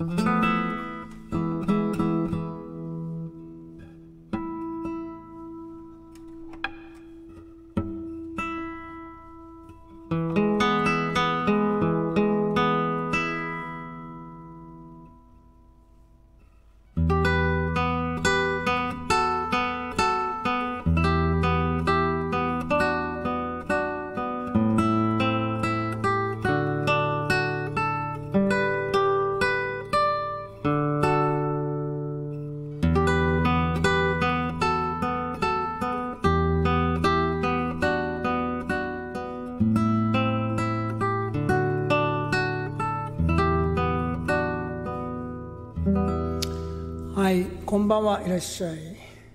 はい、こんばんは、いらっしゃい。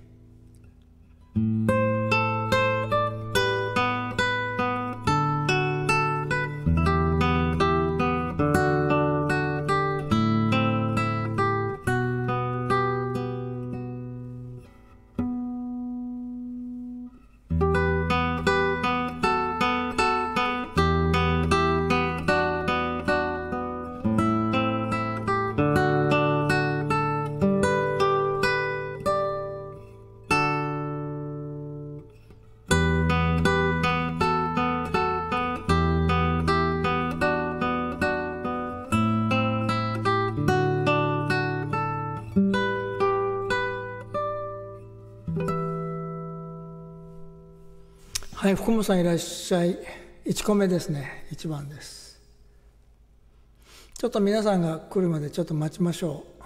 はい、福本さんいらっしゃい。1個目ですね、1番です。ちょっと皆さんが来るまでちょっと待ちましょう。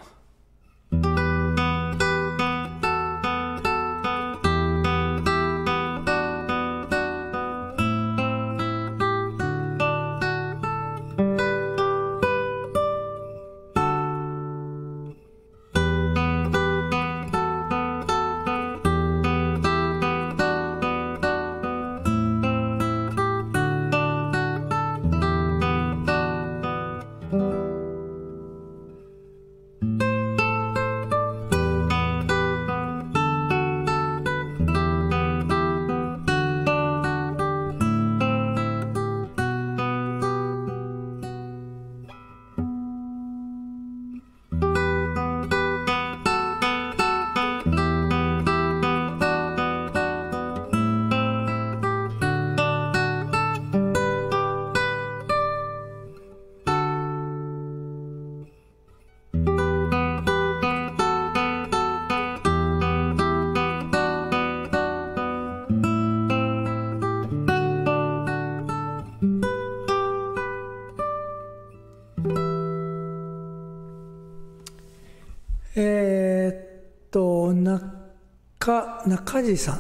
中地さん。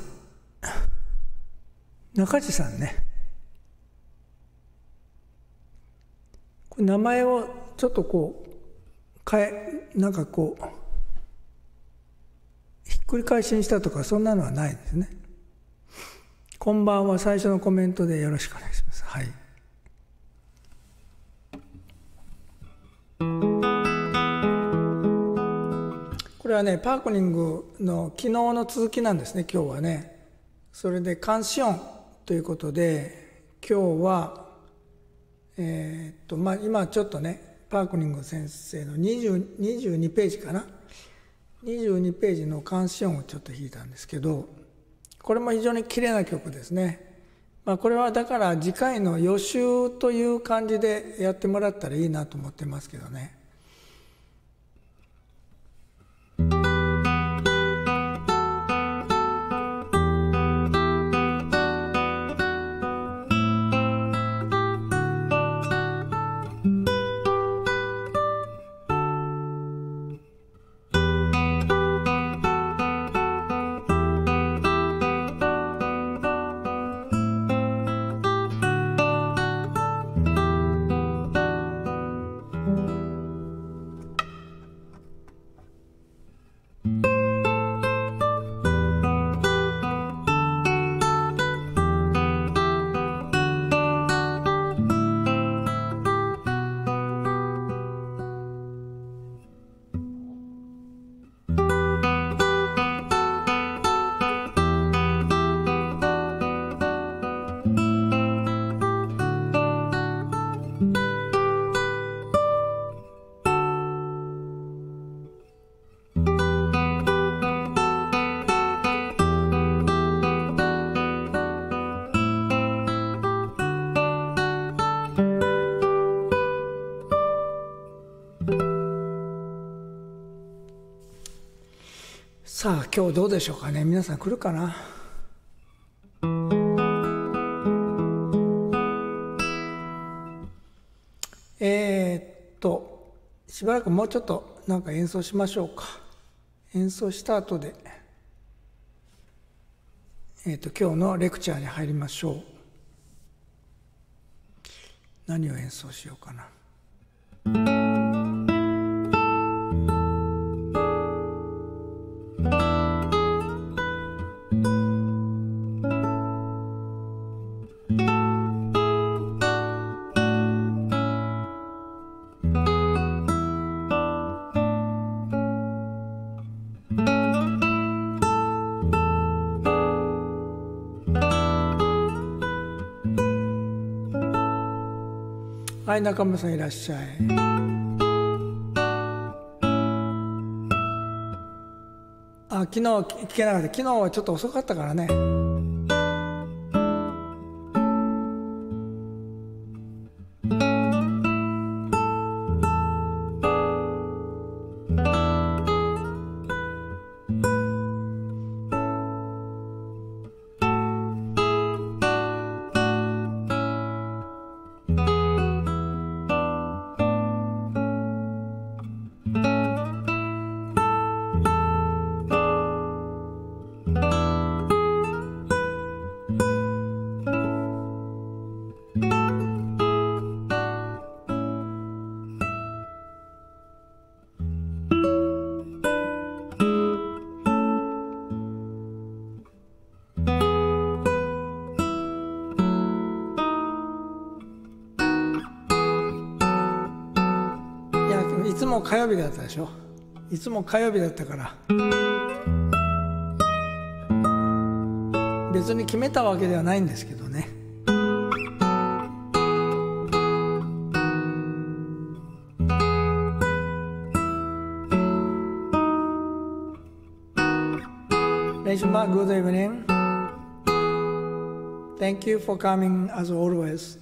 中地さんね。これ名前をちょっとこうなんかこうひっくり返しにしたとかそんなのはないですね。こんばんは、最初のコメントでよろしくお願いします。はい。これはね、パークニングの昨日の続きなんですね、今日はね。それで監視音ということで、今日は、今ちょっとね、パークニング先生の22ページかな。22ページの監視音をちょっと弾いたんですけど、これも非常に綺麗な曲ですね。これはだから次回の予習という感じでやってもらったらいいなと思ってますけどね。 さあ今日どうでしょうかね。皆さん来るかな。しばらくもうちょっとなんか演奏しましょうか。演奏した後で、今日のレクチャーに入りましょう。何を演奏しようかな。はい、中村さんいらっしゃい。昨日聞けなかった。昨日はちょっと遅かったからね。いつも火曜日だったでしょ。いつも火曜日だったから別に決めたわけではないんですけどね。練習マーク Good evening. Thank you for coming as always.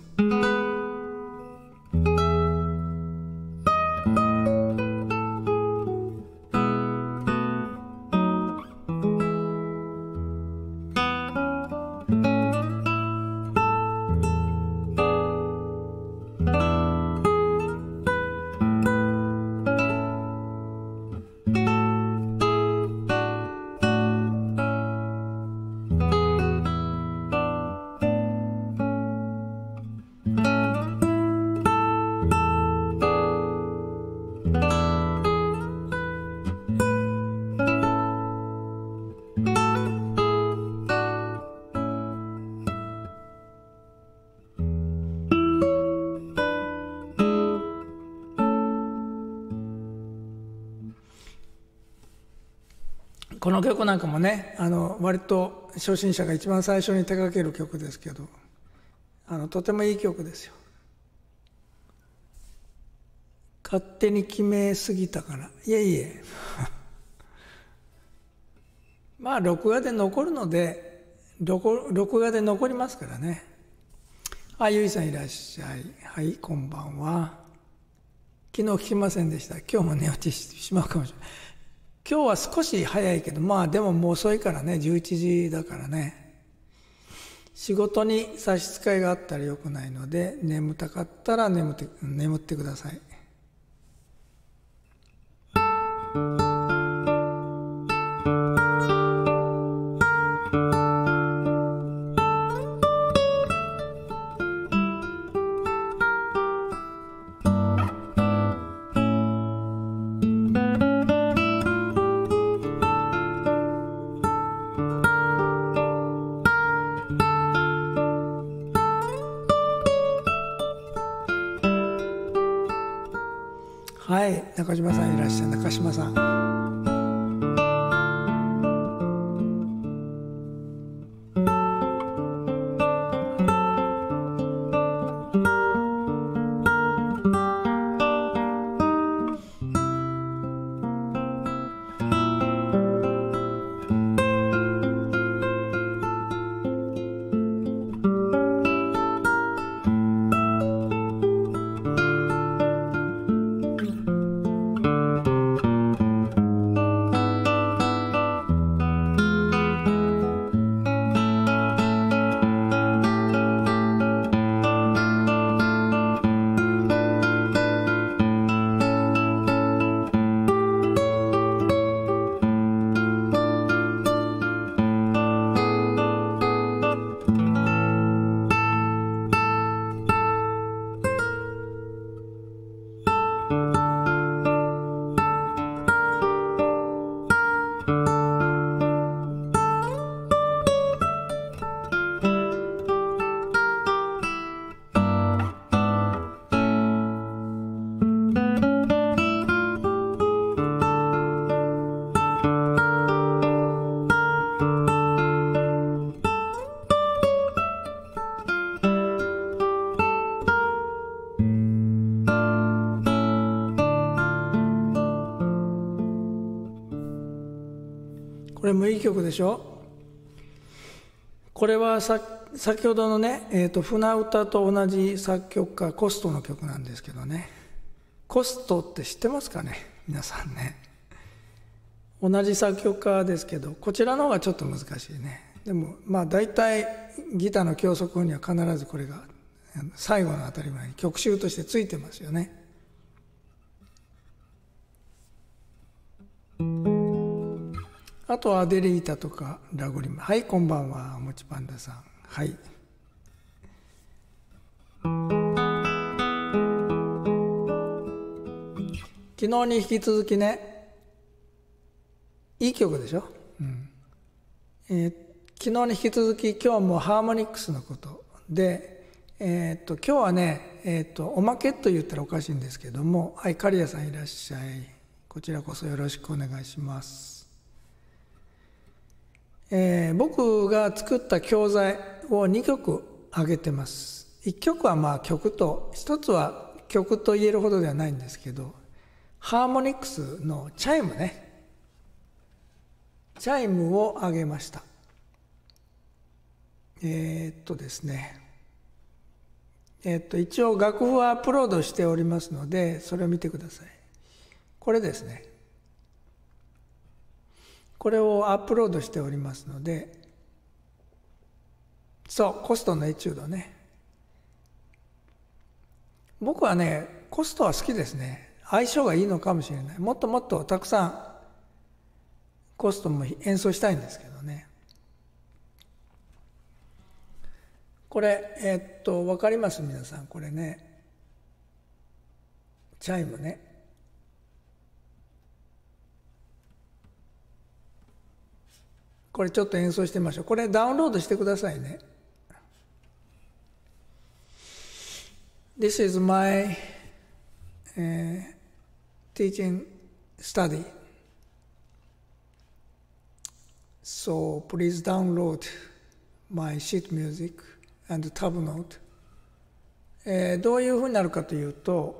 この曲なんかもね、割と初心者が一番最初に手掛ける曲ですけど、とてもいい曲ですよ。勝手に決めすぎたから、いえいえまあ録画で残るので、録画で残りますからね。ゆいさんいらっしゃい。はい、こんばんは。昨日聞きませんでした。今日も寝落ちしてしまうかもしれない。今日は少し早いけど、でももう遅いからね、11時だからね。仕事に差し支えがあったらよくないので、眠たかったら眠ってください。はい、中島さんいらっしゃい。中島さん。 これもいい曲でしょ。これは先ほどのね、船歌と同じ作曲家コストの曲なんですけどね。コストって知ってますかね、皆さんね。同じ作曲家ですけど、こちらの方がちょっと難しいね。でもまあ大体ギターの教則には必ずこれが最後の当たり前に曲集としてついてますよね。あとはアデリータとかラゴリマ。はい、こんばんは、おもちパンダさん。はい。昨日に引き続きね、いい曲でしょ。昨日に引き続き今日もハーモニックスのことで、今日はね、おまけと言ったらおかしいんですけども、はい、刈谷さんいらっしゃい。こちらこそよろしくお願いします。僕が作った教材を2曲挙げてます。1曲はまあ曲と、1つは曲と言えるほどではないんですけど、ハーモニックスのチャイムね、チャイムを挙げました。ですね、一応楽譜はアップロードしておりますので、それを見てください。これですね。これをアップロードしておりますので、そう、コストのエチュードね。僕はね、コストは好きですね。相性がいいのかもしれない。もっともっとたくさんコストも演奏したいんですけどね。これ、わかります皆さん。これね、チャイムね。これちょっと演奏してみましょう。これダウンロードしてくださいね。This is my、teaching study. So please download my sheet music and tab note. どういうふうになるかというと、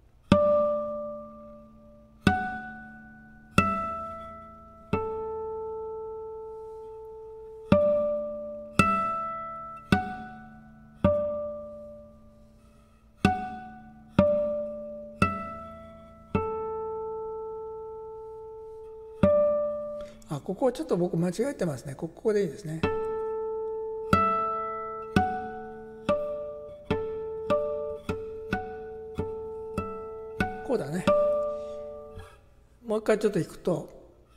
ここちょっと僕間違えてますね。ここでいいですね。こうだね。もう一回ちょっと弾くと、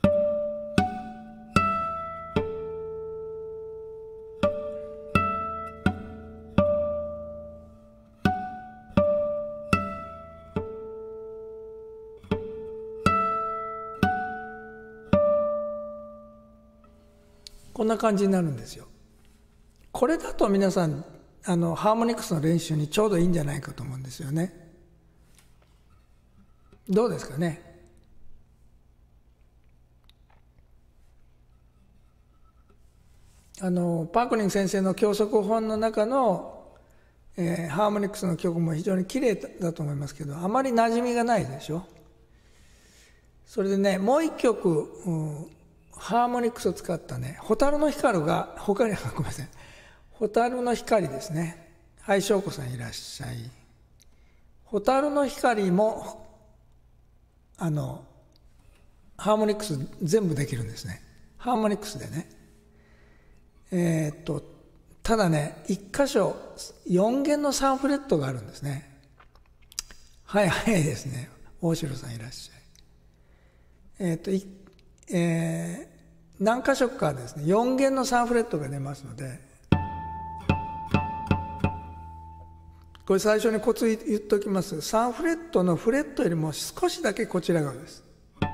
こんな感じになるんですよ。これだと皆さんハーモニクスの練習にちょうどいいんじゃないかと思うんですよね。どうですかね。パークニング先生の教則本の中の、ハーモニクスの曲も非常に綺麗だと思いますけど、あまり馴染みがないでしょ。それでね、もう一曲、ハーモニクスを使ったね、蛍の光が、ごめんなさい、蛍の光ですね。はい、翔子さんいらっしゃい。蛍の光もハーモニクス全部できるんですね。ハーモニクスでね。ただね、一箇所4弦の3フレットがあるんですね。はい、早いですね。大城さんいらっしゃい。何箇所かですね、4弦の3フレットが出ますので、これ最初にコツ言っておきます。3フレットのフレットよりも少しだけこちら側です。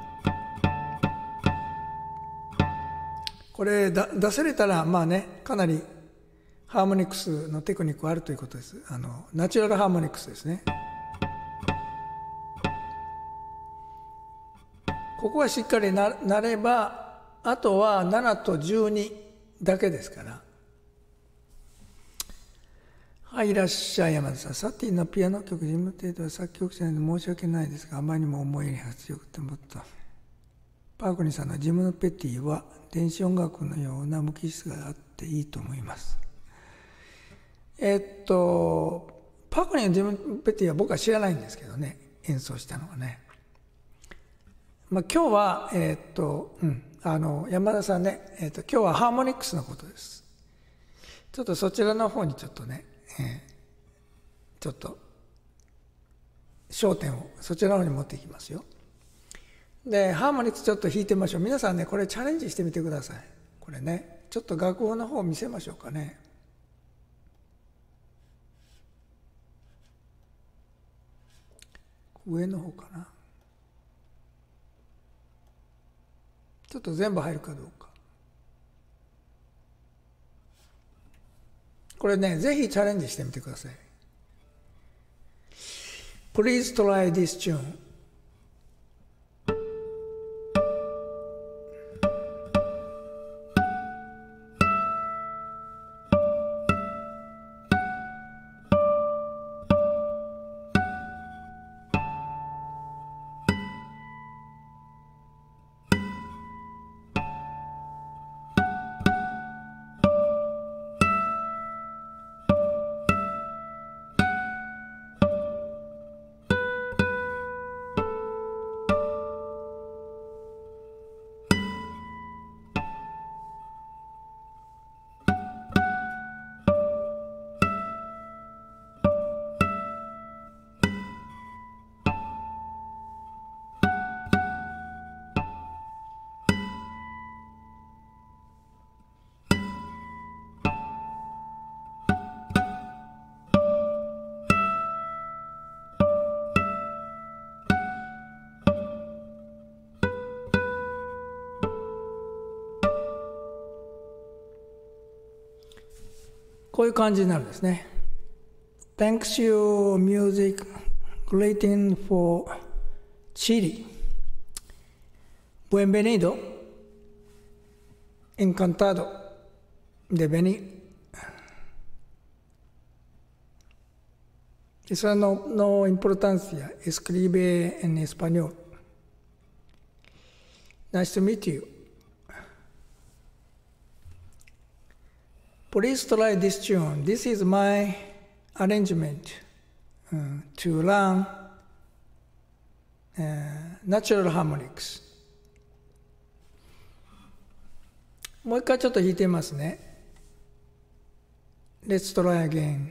これ出せれたらまあね、かなりハーモニクスのテクニックはあるということです。ナチュラルハーモニクスですね。ここがしっかり なれば、あとは7と12だけですから。はい、いらっしゃい山田さん。サティのピアノ曲、事務程度は作曲者に申し訳ないですが、あまりにも思い入れが強くてもっと。 パークニーさんのジムペティは電子音楽のような無機質があっていいと思います。パークニーのジムペティは僕は知らないんですけどね、演奏したのはね。今日は、山田さんね、今日はハーモニックスのことです。ちょっとそちらの方にちょっとね、ちょっと焦点をそちらの方に持っていきますよ。で、ハーモニクスちょっと弾いてみましょう。皆さんね、これチャレンジしてみてください。これね、ちょっと楽譜の方を見せましょうかね。上の方かな。ちょっと全部入るかどうか。これね、ぜひチャレンジしてみてください。Please try this tune.こういう感じになるんですね。Thanks you music greeting for Chile. Bienvenido. Encantado de venir. Eso no importancia. Escribe en español. Nice to meet you.Please try this tune. This is my arrangement to learn natural harmonics. もう一回ちょっと弾いてみますね。Let's try again.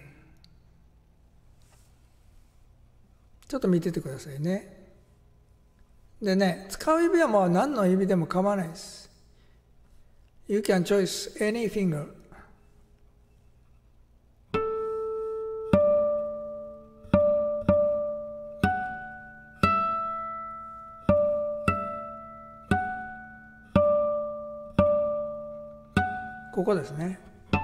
ちょっと見ててくださいね。でね、使う指はもう何の指でも構わないです。You can choose any finger.ここですね。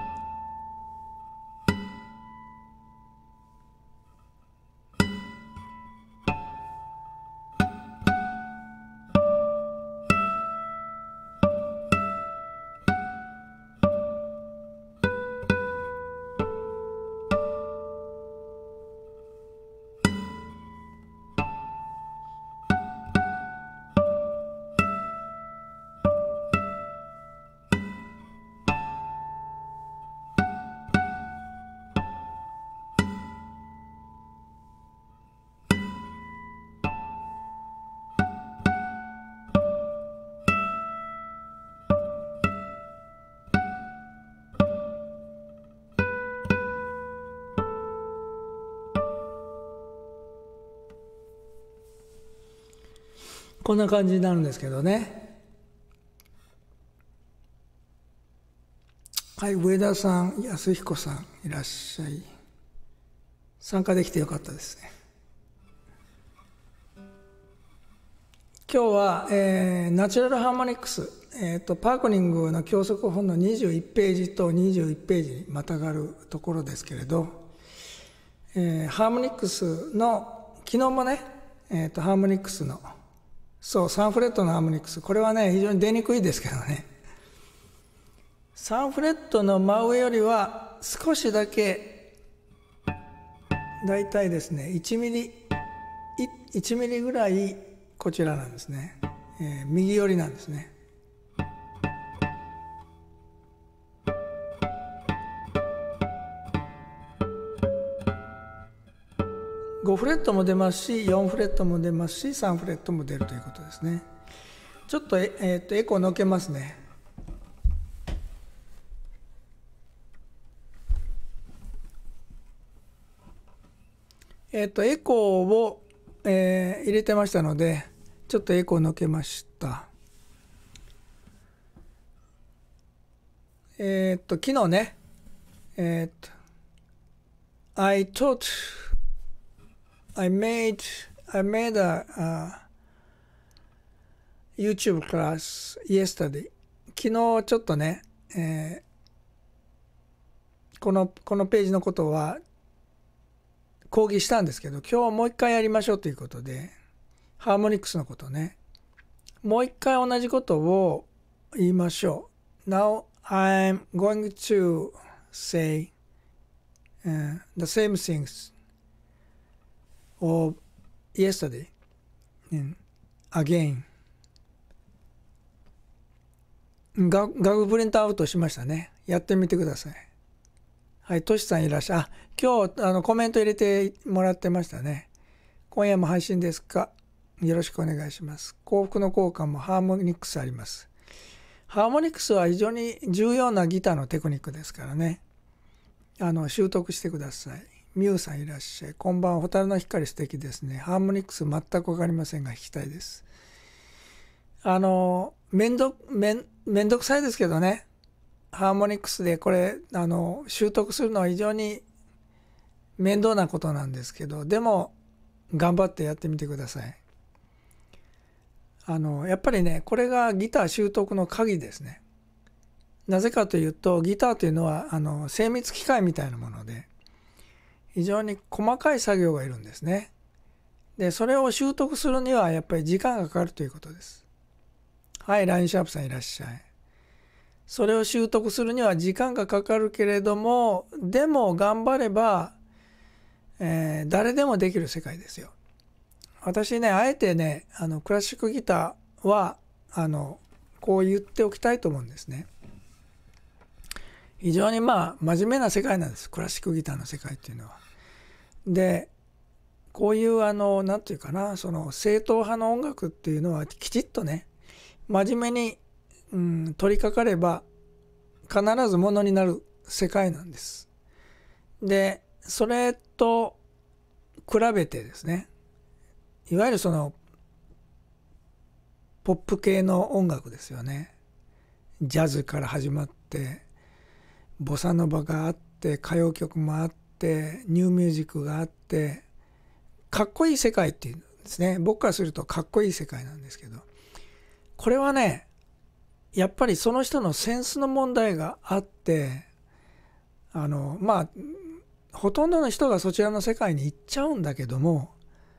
こんな感じになるんですけどね。はい、上田さん、安彦さんいらっしゃい。参加できてよかったですね。今日は、ナチュラルハーモニクス、パークニングの教則本の21ページと21ページにまたがるところですけれど、ハーモニクスの昨日もね、ハーモニクスの3フレットのハーモニクス、これはね非常に出にくいですけどね、3フレットの真上よりは少しだけだいたいですね1ミリぐらいこちらなんですね。 右寄りなんですね。5フレットも出ますし、4フレットも出ますし、3フレットも出るということですね。ちょっとエコーのけますね。エコーを、入れてましたので、ちょっとエコーのけました。昨日ね、I made a YouTube class yesterday. 昨日ちょっとね、このページのことは講義したんですけど、今日はもう一回やりましょうということで、ハーモニクスのことね、もう一回同じことを言いましょう。Now I'm going to say the same things of yesterday again. 学部プリントアウトしましたね。やってみてください。はい、トシさんいらっしゃい。今日コメント入れてもらってましたね。今夜も配信ですか？よろしくお願いします。幸福の交換もハーモニクスあります。ハーモニクスは非常に重要なギターのテクニックですからね。習得してください。ミュウさんいらっしゃい。こんばんは。蛍の光素敵ですね。ハーモニクス全く分かりませんが弾きたいです。めんどくさいですけどね。ハーモニクスでこれ習得するのは非常に面倒なことなんですけど、でも頑張ってやってみてください。やっぱりね、これがギター習得の鍵ですね。なぜかというと、ギターというのは精密機械みたいなもので、非常に細かい作業がいるんですね。で、それを習得するにはやっぱり時間がかかるということです。はい、ラインシャープさんいらっしゃい。それを習得するには時間がかかるけれども、でも頑張れば、誰でもできる世界ですよ。私ね、あえてね、クラシックギターはこう言っておきたいと思うんですね。非常に真面目な世界なんです、クラシックギターの世界っていうのは。で、こういうなんていうかな、その正統派の音楽っていうのはきちっとね、真面目に、取り掛かれば必ずものになる世界なんです。で、それと比べてですね、いわゆるそのポップ系の音楽ですよね。ジャズから始まってボサノバがあって、歌謡曲もあって、ニューミュージックがあって、かっこいい世界っていうんですね。僕からするとかっこいい世界なんですけど、これはね、やっぱりその人のセンスの問題があって、ほとんどの人がそちらの世界に行っちゃうんだけども、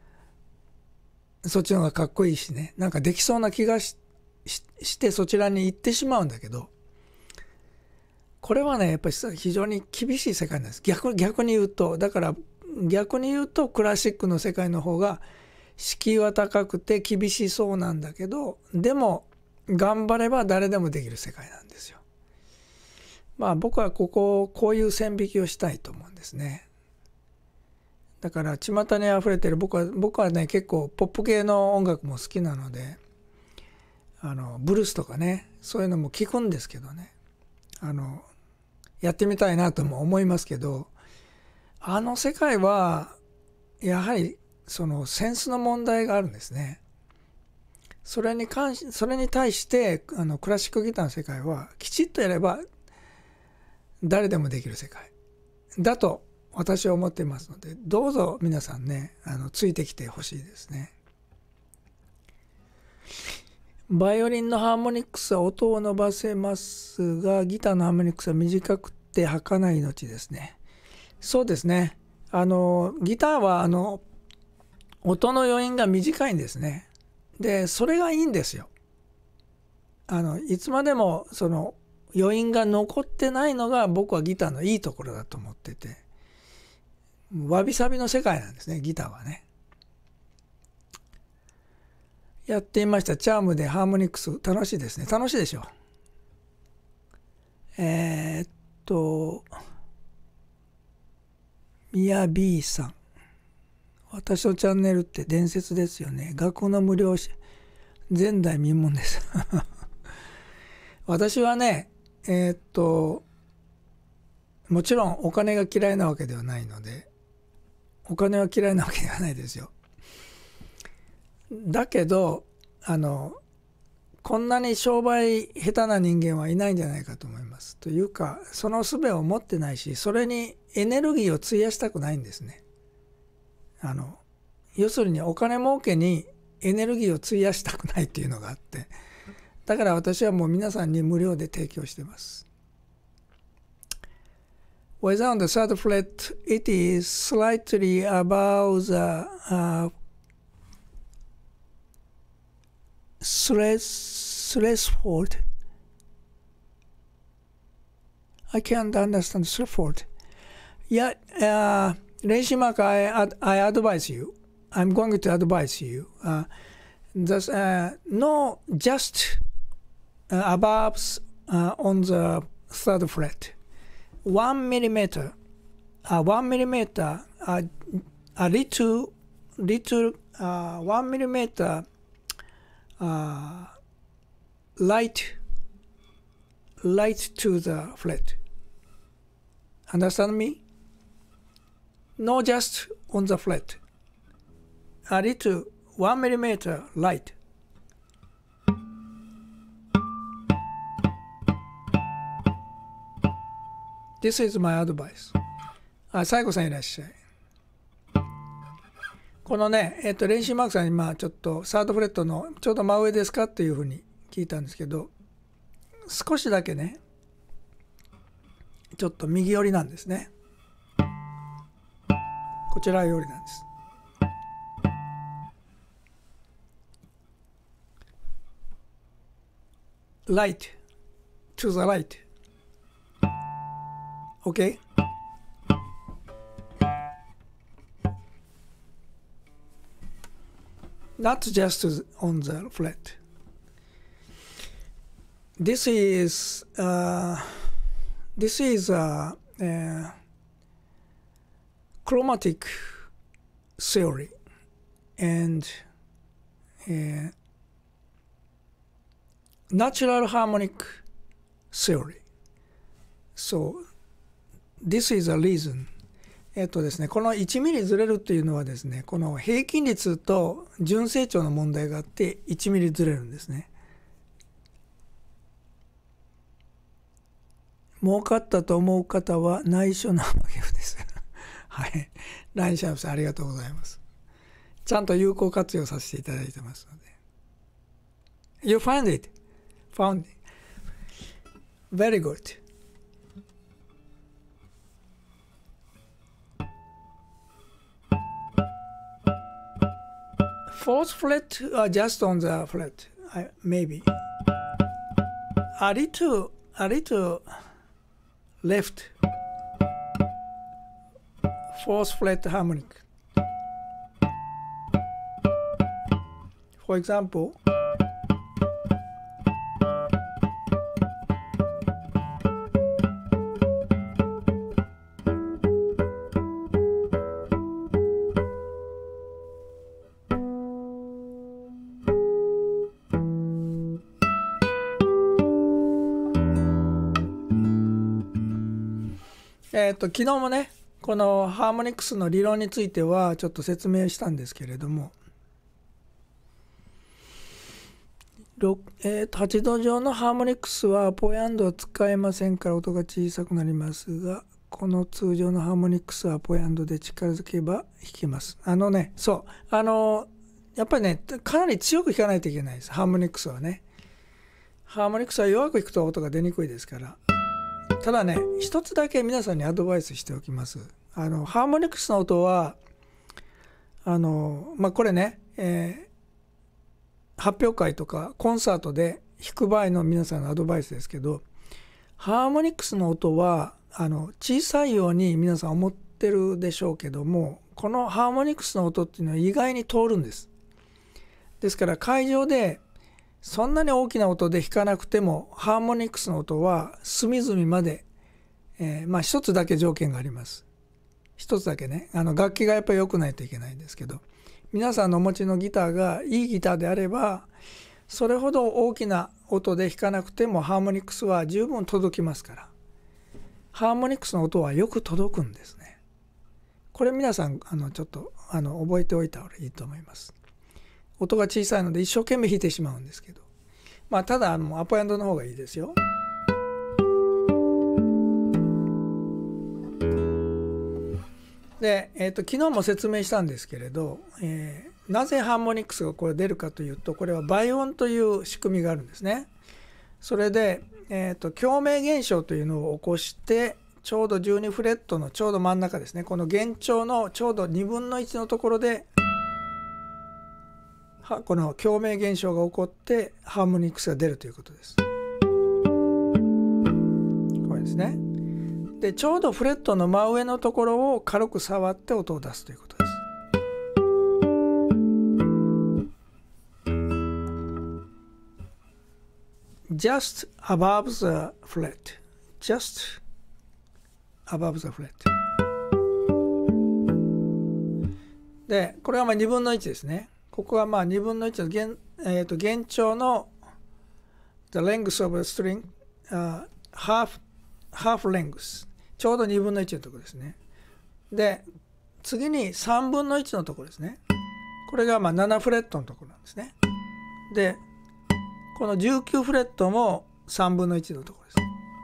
そっちの方がかっこいいしね、なんかできそうな気がしてそちらに行ってしまうんだけど、これはね、やっぱり非常に厳しい世界なんです。逆に言うと、だから逆に言うとクラシックの世界の方が敷居は高くて厳しそうなんだけど、でも頑張れば誰でもできる世界なんですよ。僕はこういう線引きをしたいと思うんですね。だから巷にあふれてる、僕はね、結構ポップ系の音楽も好きなので、ブルースとかね、そういうのも聞くんですけどね、やってみたいなとも思いますけど、世界はやはりそのセンスの問題があるんですね。それに対してクラシックギターの世界はきちっとやれば誰でもできる世界だと私は思っていますので、どうぞ皆さんね、ついてきてほしいですね。バイオリンのハーモニクスは音を伸ばせますが、ギターのハーモニクスは短くて儚い命ですね。そうですね。ギターは音の余韻が短いんですね。で、それがいいんですよ。いつまでもその余韻が残ってないのが僕はギターのいいところだと思ってて、わびさびの世界なんですね、ギターはね。 やっていました。チャームでハーモニクス、楽しいですね。楽しいでしょ。ミヤ B さん。私のチャンネルって伝説ですよね。学校の無料前代未聞です。私はね、もちろんお金が嫌いなわけではないので、お金は嫌いなわけではないですよ。だけどこんなに商売下手な人間はいないんじゃないかと思います。というか、その術を持ってないし、それにエネルギーを費やしたくないんですね。要するにお金儲けにエネルギーを費やしたくないっていうのがあって、だから私はもう皆さんに無料で提供しています。Whether on the third fret, it is slightly above the threshold. I can't understand threshold. Yeah,練習マーク I advise you. I'm going to advise you. No, just above on the third fret. 1 millimeter, 1 millimeter, a little, 1 millimeter light to the fret. Understand me? No, just on the fret. A little 1 millimeter light. This is my advice. 西郷さんいらっしゃい。このね、練習マークさんに今ちょっとサードフレットのちょうど真上ですかっていうふうに聞いたんですけど、少しだけね、ちょっと右寄りなんですね。こちら寄りなんです。Light to the right. Okay? Not just on the fret. This is chromatic theory and natural harmonic theory. So this is a reason. ですね、この1ミリずれるっていうのはですね、この平均率と純成長の問題があって1ミリずれるんですね。儲かったと思う方は内緒なわけです。はい。ラインシャープさんありがとうございます。ちゃんと有効活用させていただいてますので。You find it? Found it. Very good. Fourth fret just on the fret, maybe. A little left. Fourth fret harmonic. For example,昨日もね、このハーモニクスの理論についてはちょっと説明したんですけれども、8度上のハーモニクスはポヤンドを使えませんから音が小さくなりますが、この通常のハーモニクスはポヤンドで力づけば弾けます。そうやっぱりね、かなり強く弾かないといけないです。ハーモニクスはね。ハーモニクスは弱く弾くと音が出にくいですから。ただね、一つだけ皆さんにアドバイスしておきます。ハーモニクスの音はこれね、発表会とかコンサートで弾く場合の皆さんのアドバイスですけど、ハーモニクスの音は小さいように皆さん思ってるでしょうけども、このハーモニクスの音っていうのは意外に通るんです。 ですから会場でそんなに大きな音で弾かなくてもハーモニクスの音は隅々まで、一つだけ条件があります。一つだけね、楽器がやっぱり良くないといけないんですけど、皆さんのお持ちのギターがいいギターであればそれほど大きな音で弾かなくてもハーモニクスは十分届きますから、ハーモニクスの音はよく届くんですね。これ皆さんちょっと覚えておいた方がいいと思います。音が小さいので一生懸命弾いてしまうんですけど、ただアポエンドの方がいいですよ。で、昨日も説明したんですけれど、なぜハーモニクスがこれ出るかというと、これは倍音という仕組みがあるんですね。それで、共鳴現象というのを起こして、ちょうど12フレットのちょうど真ん中ですね、この弦長のちょうど2分の1のところでこの共鳴現象が起こってハーモニクスが出るということです。これですね。でちょうどフレットの真上のところを軽く触って音を出すということです。just above the fret, just above the fret で、これは2分の1ですね。ここは2分の1の弦長の the length of the string、half length、 ちょうど2分の1のところですね。で次に3分の1のところですね。これが7フレットのところなんですね。でこの19フレットも3分の1のところです。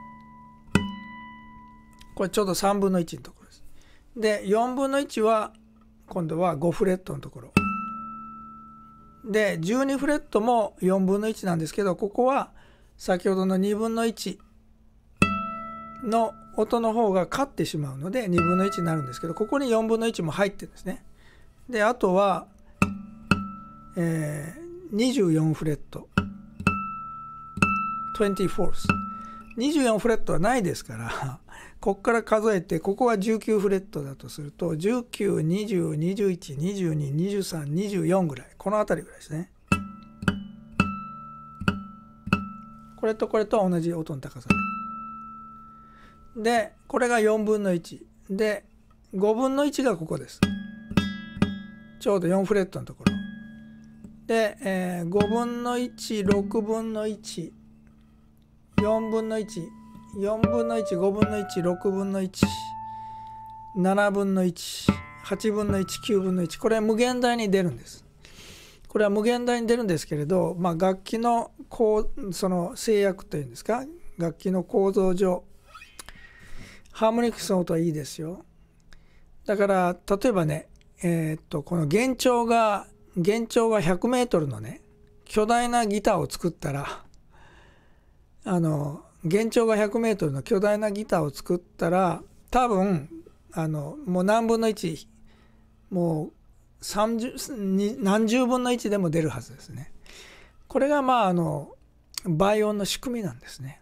これちょうど3分の1のところです。で4分の1は今度は5フレットのところで、12フレットも4分の1なんですけど、ここは先ほどの2分の1の音の方が勝ってしまうので2分の1になるんですけど、ここに4分の1も入ってるんですね。であとは、24フレット24フレットはないですからここから数えて、ここは19フレットだとすると19、20、21、22、23、24ぐらい、この辺りぐらいですね。これとこれと同じ音の高さで、これが4分の1で5分の1がここです。ちょうど4フレットのところで、5分の1、6分の1、4分の1、4分の1、5分の1、6分の1、7分の1、8分の1、9分の1、これは無限大に出るんです。これは無限大に出るんですけれど、楽器のその制約というんですか、楽器の構造上ハーモニクスの音はいいですよ。だから例えばね、この弦長が100メートルのね巨大なギターを作ったら、弦長が100メートルの巨大なギターを作ったら、多分もう何分の1、もう何十分の1でも出るはずですね。これが倍音の仕組みなんですね。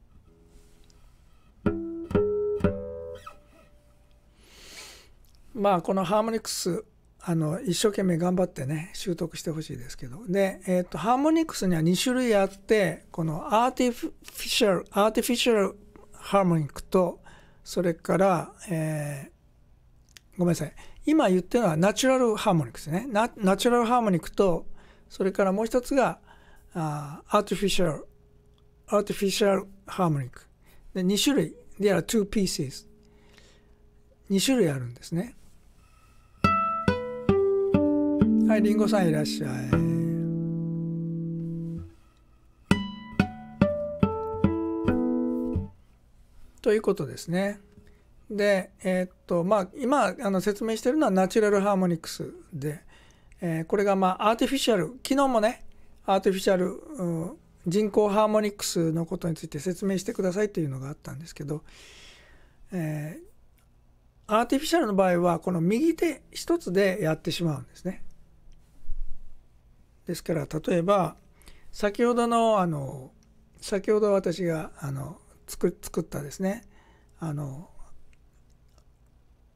このハーモニクス一生懸命頑張ってね習得してほしいですけど、で、ハーモニクスには2種類あって、このアーティフィシャルハーモニックと、それから、ごめんなさい、今言ってるのはナチュラルハーモニクスね。ナチュラルハーモニックと、それからもう一つがアーティフィシャルハーモニックで、2種類 There are two pieces、 2種類あるんですね。はい、リンゴさんいらっしゃい。ということですね。で、今説明しているのはナチュラルハーモニクスで、これがアーティフィシャル、昨日もねアーティフィシャル、人工ハーモニクスのことについて説明してくださいというのがあったんですけど、アーティフィシャルの場合はこの右手一つでやってしまうんですね。ですから例えば先ほど私が作ったですね、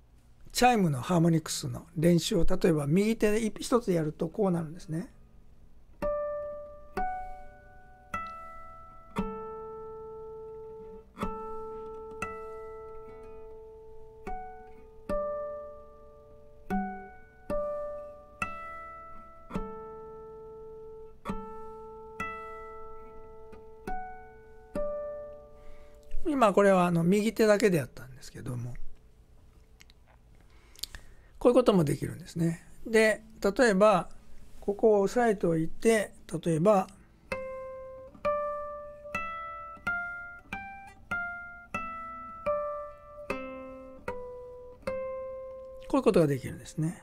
チャイムのハーモニクスの練習を例えば右手で一つやるとこうなるんですね。 今これは右手だけでやったんですけども、こういうこともできるんですね。で、例えばここを押さえておいて、例えばこういうことができるんですね。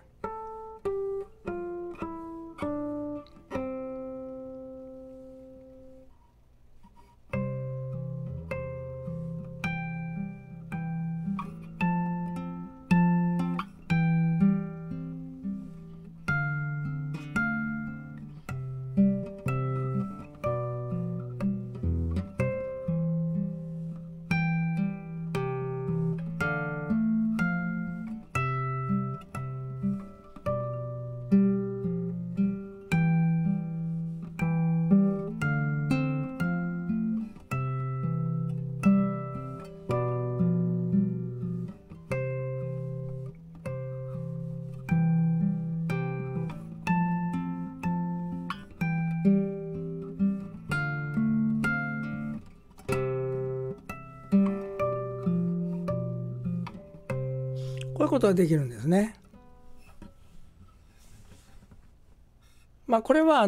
こういうことができるんですね。まあこれは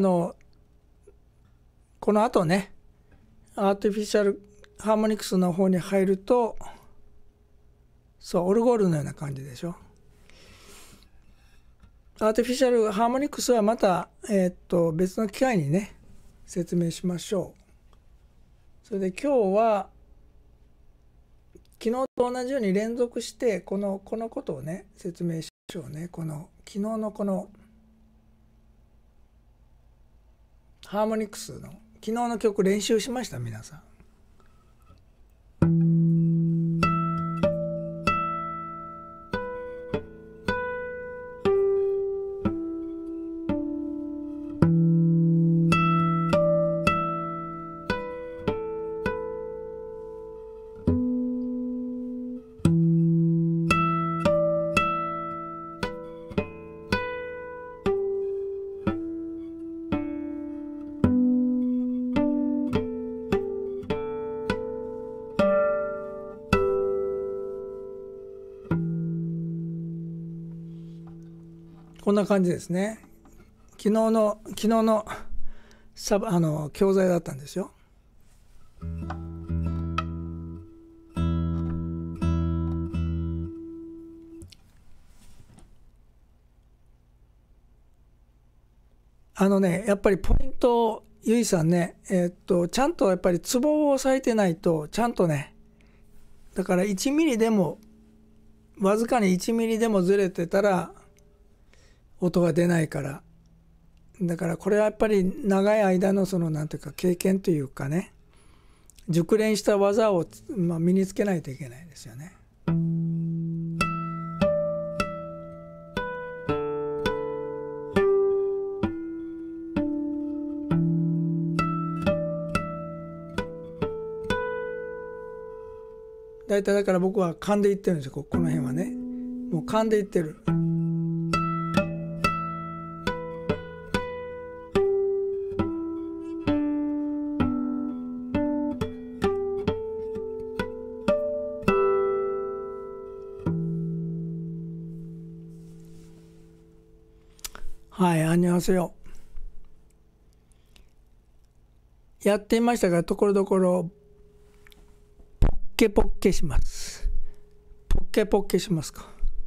この後ね、アーティフィシャルハーモニクスの方に入ると、そうオルゴールのような感じでしょ。アーティフィシャルハーモニクスはまた、別の機会にね説明しましょう。それで今日は昨日と同じように連続してこのことをね説明しましょうね。昨日のこのハーモニクスの昨日の曲練習しました皆さん。こんな感じですね。昨日の教材だったんですよ。やっぱりポイントゆいさんね、ちゃんとやっぱりツボを押さえてないとちゃんとね、だから1ミリでもわずかに1ミリでもずれてたら音が出ないから。だからこれはやっぱり長い間のなんていうか経験というかね、熟練した技を身につけないといけないですよね。大体だから僕は勘でいってるんですよ。この辺はねもう勘でいってる。はい、アンニョンハセヨ。やってみましたが、ところどころポッケポッケします。ポッケポッケしますか。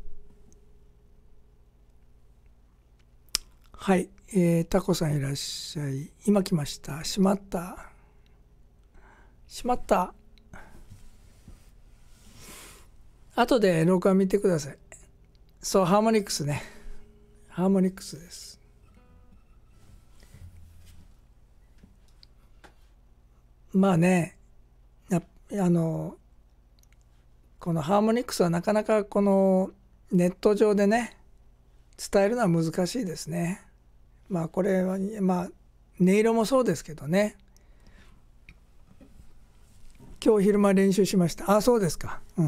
はい、タコさんいらっしゃい。今来ました。しまった。しまった。後で録画見てください。そう、ハーモニクスね。ハーモニクスです。まあね、このハーモニクスはなかなかこのネット上でね伝えるのは難しいですね。まあこれはまあ音色もそうですけどね。今日昼間練習しました。あ、そうですか。うん。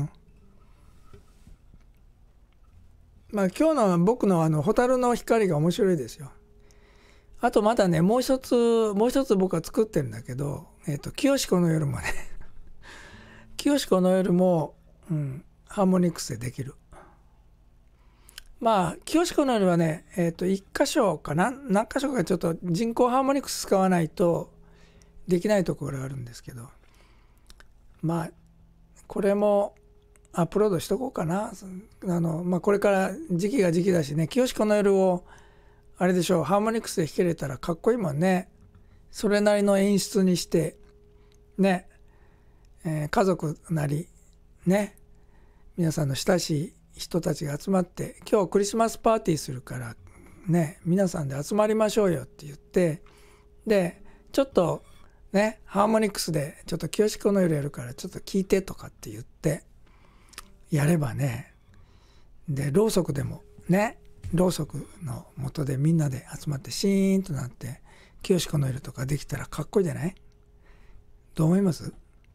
まあ今日の僕の蛍の光が面白いですよ。あとまだねもう一つ僕は作ってるんだけど、清子の夜もね清子の夜も、ハーモニクスでできる。まあ清子の夜はね、1箇所かな、何箇所かちょっと人工ハーモニクス使わないとできないところがあるんですけど、まあこれもアップロードしとこうかな。これから時期が時期だしね、清子の夜をあれでしょう、ハーモニクスで弾けれたらかっこいいもんね。それなりの演出にしてね、家族なりね、皆さんの親しい人たちが集まって、今日クリスマスパーティーするからね、皆さんで集まりましょうよって言って、でちょっとねハーモニクスでちょっと清子の夜やるからちょっと聞いてとかって言ってやればね、でろうそくでもね、ろうそくの下でみんなで集まってシーンとなって清子の夜とかできたらかっこいいじゃない？どう思います？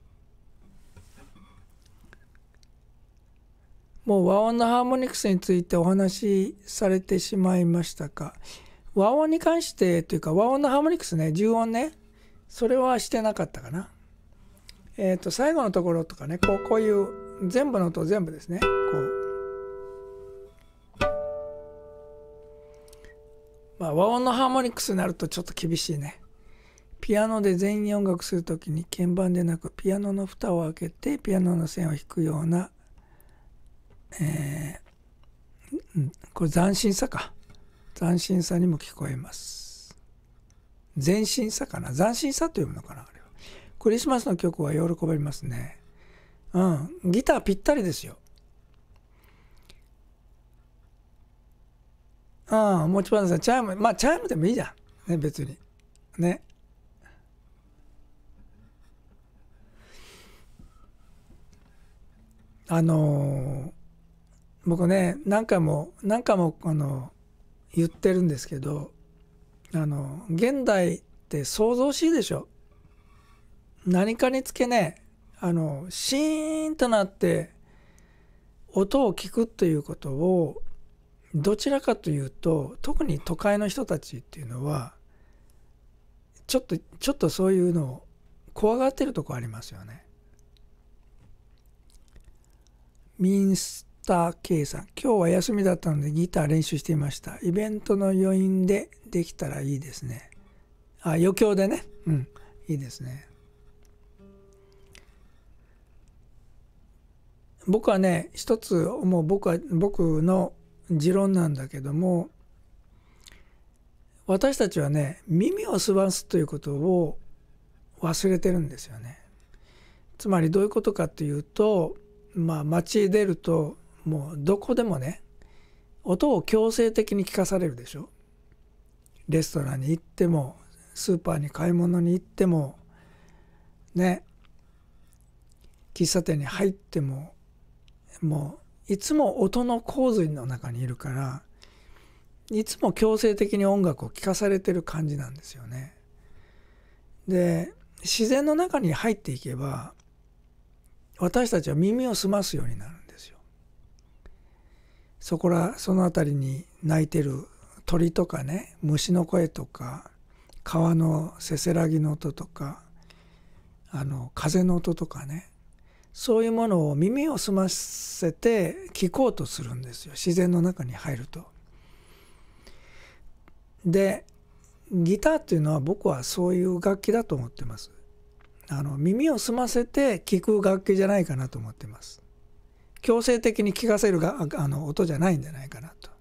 もう和音のハーモニクスについてお話しされてしまいましたか？和音に関してというか、和音のハーモニクスね、重音ね、それはしてなかったかな。最後のところとかね、こういう全部の音全部ですね、こう、和音のハーモニクスになるとちょっと厳しいね。ピアノで全員音楽するときに鍵盤でなくピアノの蓋を開けてピアノの線を弾くような、これ斬新さか、斬新さにも聞こえます。斬新さかな、斬新さというのかな。あれはクリスマスの曲は喜ばれますね。ギターぴったりですよ。持ち花さんチャイム、チャイムでもいいじゃんね、別にね。僕ね何回も言ってるんですけど、現代って騒々しいでしょ。何かにつけね、シーンとなって音を聞くということをどちらかというと、特に都会の人たちっていうのはちょっとそういうのを怖がってるとこありますよね。ミンスター K さん、今日は休みだったのでギター練習していました。イベントの余韻でできたらいいですね。余興でね、いいですね。僕はね、一つもう僕の持論なんだけども、私たちはね、耳を澄ますということを忘れてるんですよね。つまりどういうことかというと、街へ出るともうどこでもね、音を強制的に聞かされるでしょ。レストランに行っても、スーパーに買い物に行ってもね、喫茶店に入っても、もういつも音の洪水の中にいるから、いつも強制的に音楽を聴かされてる感じなんですよね。で、自然の中に入っていけば私たちは耳を澄ますようになるんですよ。その辺りに鳴いてる鳥とかね、虫の声とか、川のせせらぎの音とか、風の音とかね、そういうものを耳を澄ませて聞こうとするんですよ、自然の中に入ると。で、ギターっていうのは僕はそういう楽器だと思ってます。耳を澄ませて聴く楽器じゃないかなと思ってます。強制的に聴かせる音じゃないんじゃないかなと。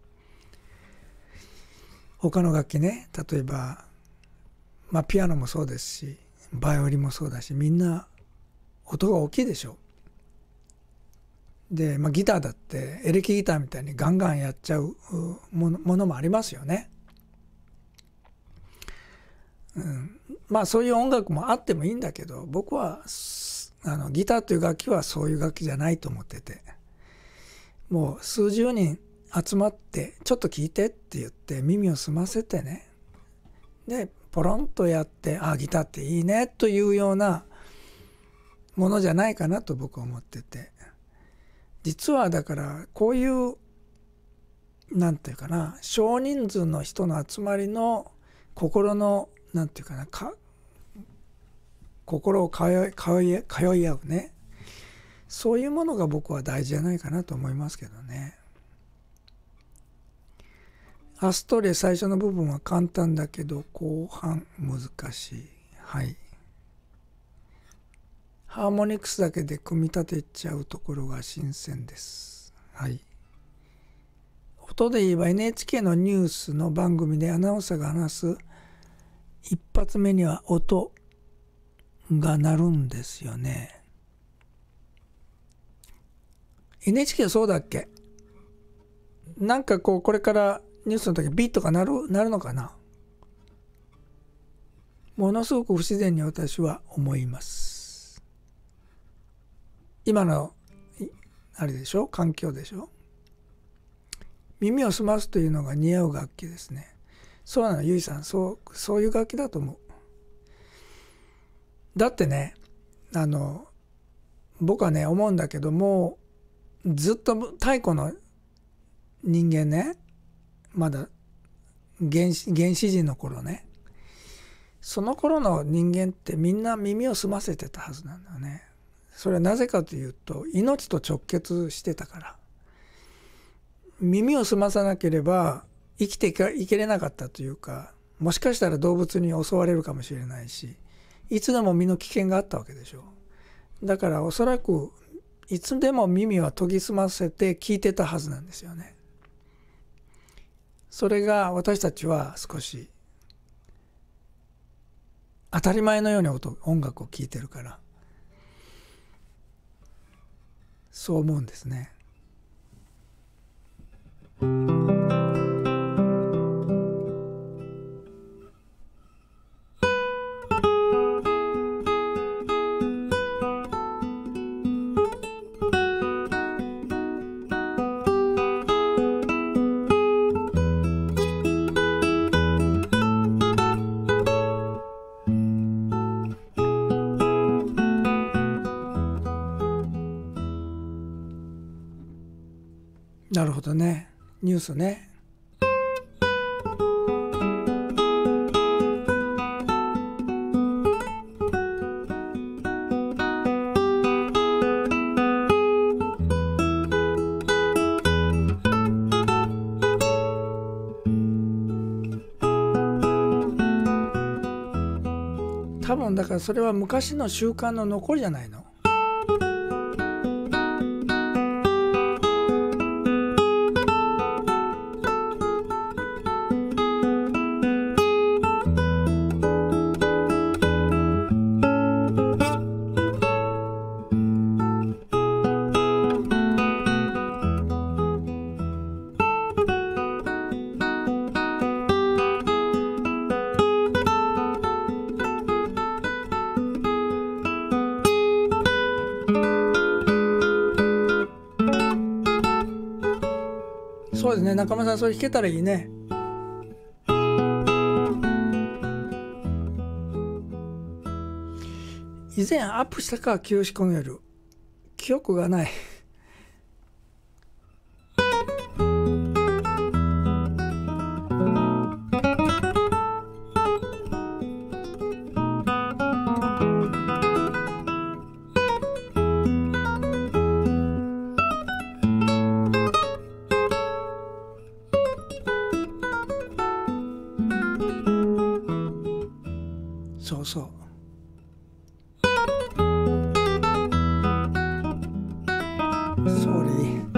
他の楽器ね、例えば、ピアノもそうですし、バイオリンもそうだし、みんな音が大きいでしょ。で、ギターだってエレキギターみたいにガンガンやっちゃうものもありますよね。そういう音楽もあってもいいんだけど、僕はギターという楽器はそういう楽器じゃないと思ってて、もう数十人集まってちょっと聞いてって言って耳を澄ませてね、でポロンとやって、ギターっていいねというようなものじゃないかなと僕は思ってて、実はだからこういうなんていうかな、少人数の人の集まりの心のなんていうかな、心を通い合うね、 そういうものが僕は大事じゃないかなと思いますけどね。アストレ最初の部分は簡単だけど後半難しい。はい。ハーモニクスだけで組み立てちゃうところが新鮮です。はい。音で言えば NHK のニュースの番組でアナウンサーが話す一発目には音が鳴るんですよね。NHK そうだっけ？なんかこれからニュースの時ビットが鳴るのかな？ものすごく不自然に私は思います。今のあれでしょ、環境でしょ。耳を澄ますというのが似合う楽器ですね。そうなの、ゆいさん、そういう楽器だと思う。だってね、僕はね思うんだけども、ずっと太古の人間ね、まだ原始人の頃ね、その頃の人間ってみんな耳を澄ませてたはずなんだよね。それはなぜかというと、命と直結してたから。耳を澄まさなければ生きていけれなかったというか、もしかしたら動物に襲われるかもしれないし、いつでも身の危険があったわけでしょう。だからおそらくいつでも耳は研ぎ澄ませて聞いてたはずなんですよね。それが私たちは少し当たり前のように音楽を聴いてるから、そう思うんですね。なるほどね。ニュースね。多分だからそれは昔の習慣の残りじゃないの。そうですね、中村さんそれ弾けたらいいね。以前アップしたか、清志コネル。記憶がない。そうそう。ソーリー。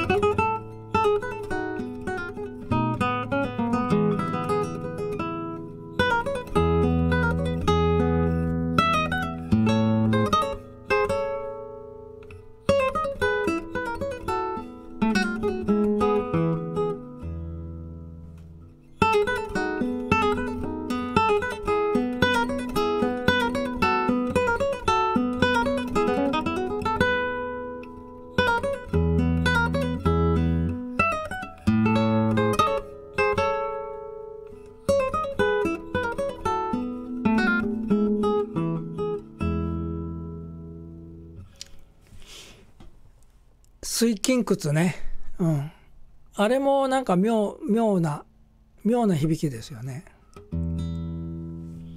水琴窟ね、うん、あれもなんか妙な響きですよね。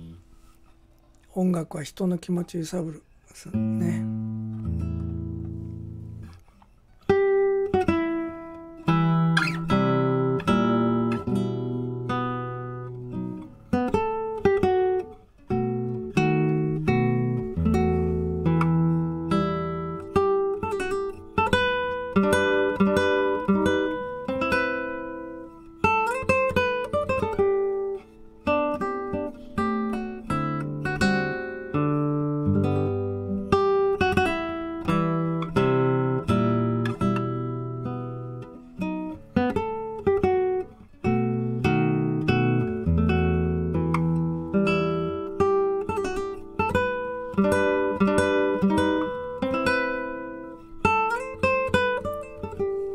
音楽は人の気持ちを揺さぶるね。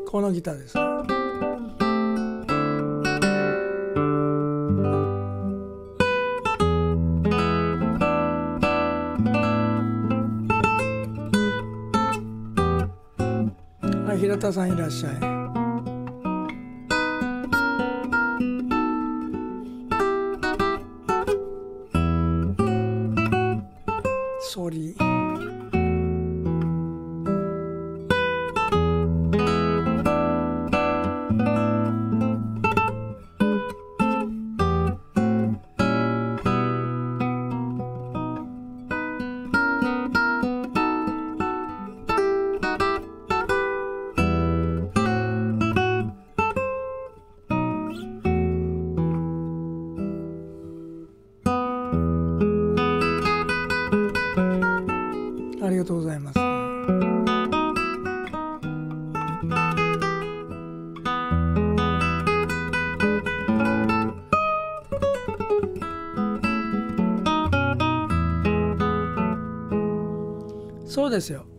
このギターです。はい、平田さんいらっしゃい。ソリありがとうございます。そうですよ。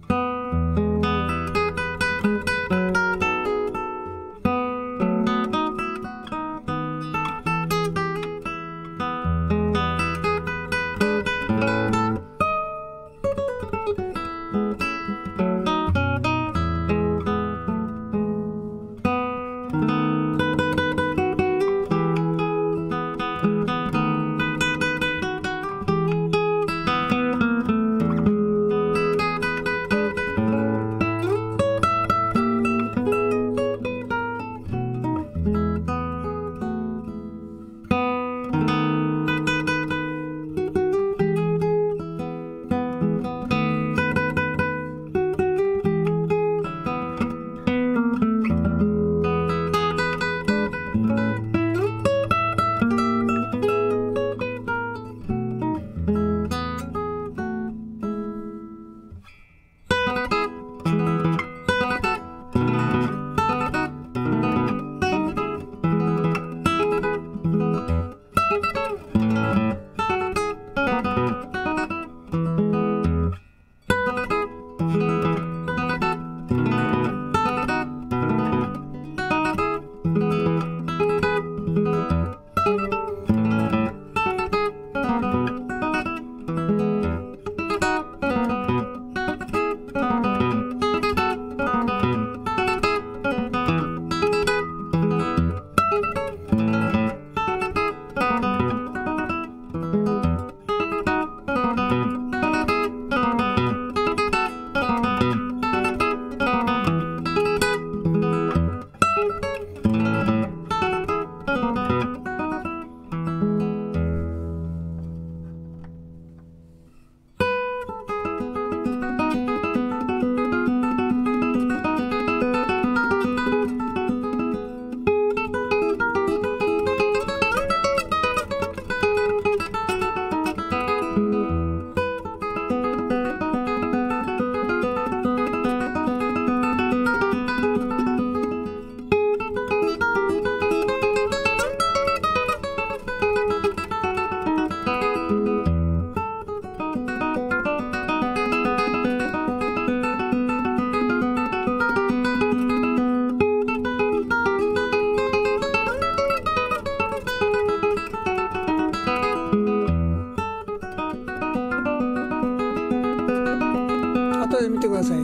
後で見てください。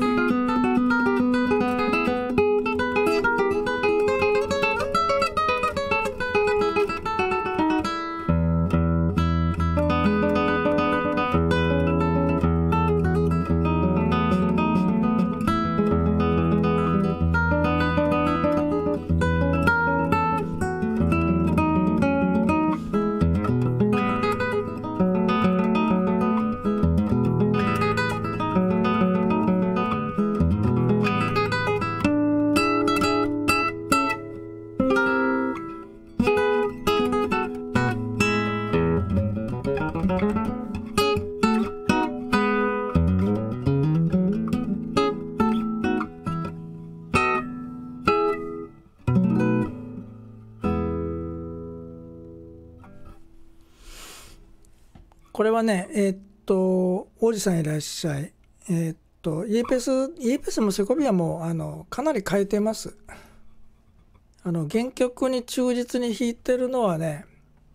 これはね王子さんいらっしゃい。 イエペスもセコビアもかなり変えてます。原曲に忠実に弾いてるのはね、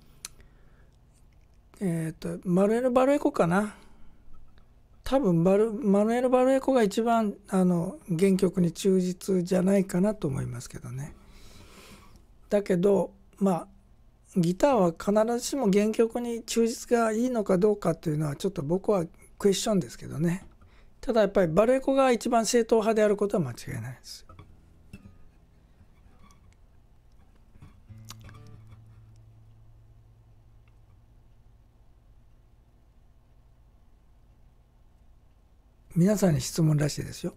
マヌエル・バルエコかな。多分マヌエル・バルエコが一番原曲に忠実じゃないかなと思いますけどね。だけどギターは必ずしも原曲に忠実がいいのかどうかっていうのはちょっと僕はクエスチョンですけどね。ただやっぱりバルエコが一番正統派であることは間違いないです。皆さんに質問らしいですよ。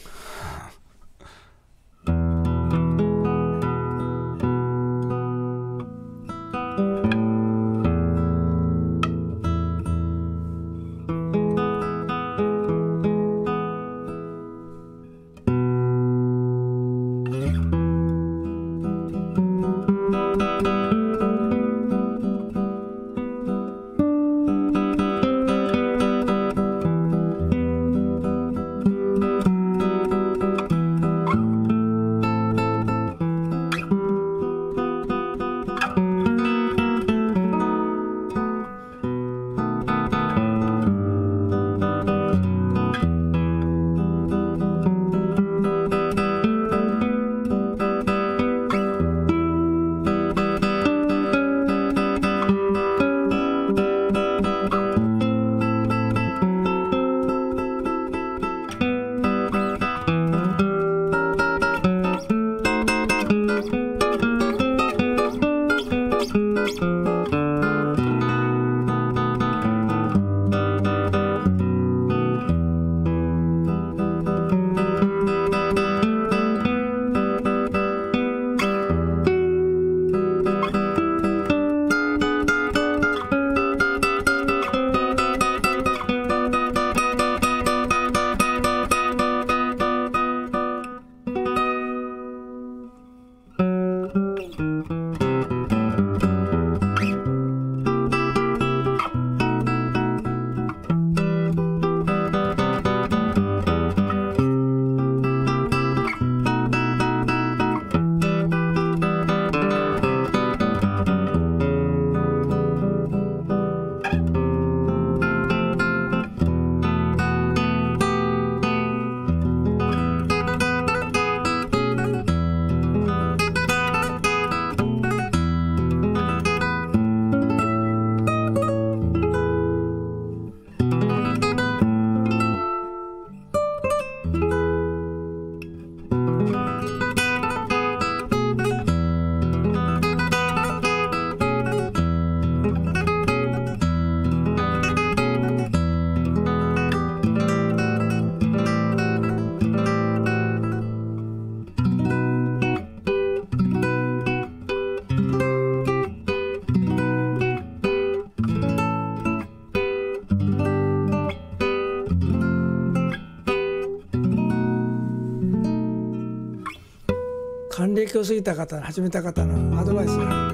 還暦を過ぎた方、始めた方のアドバイスが。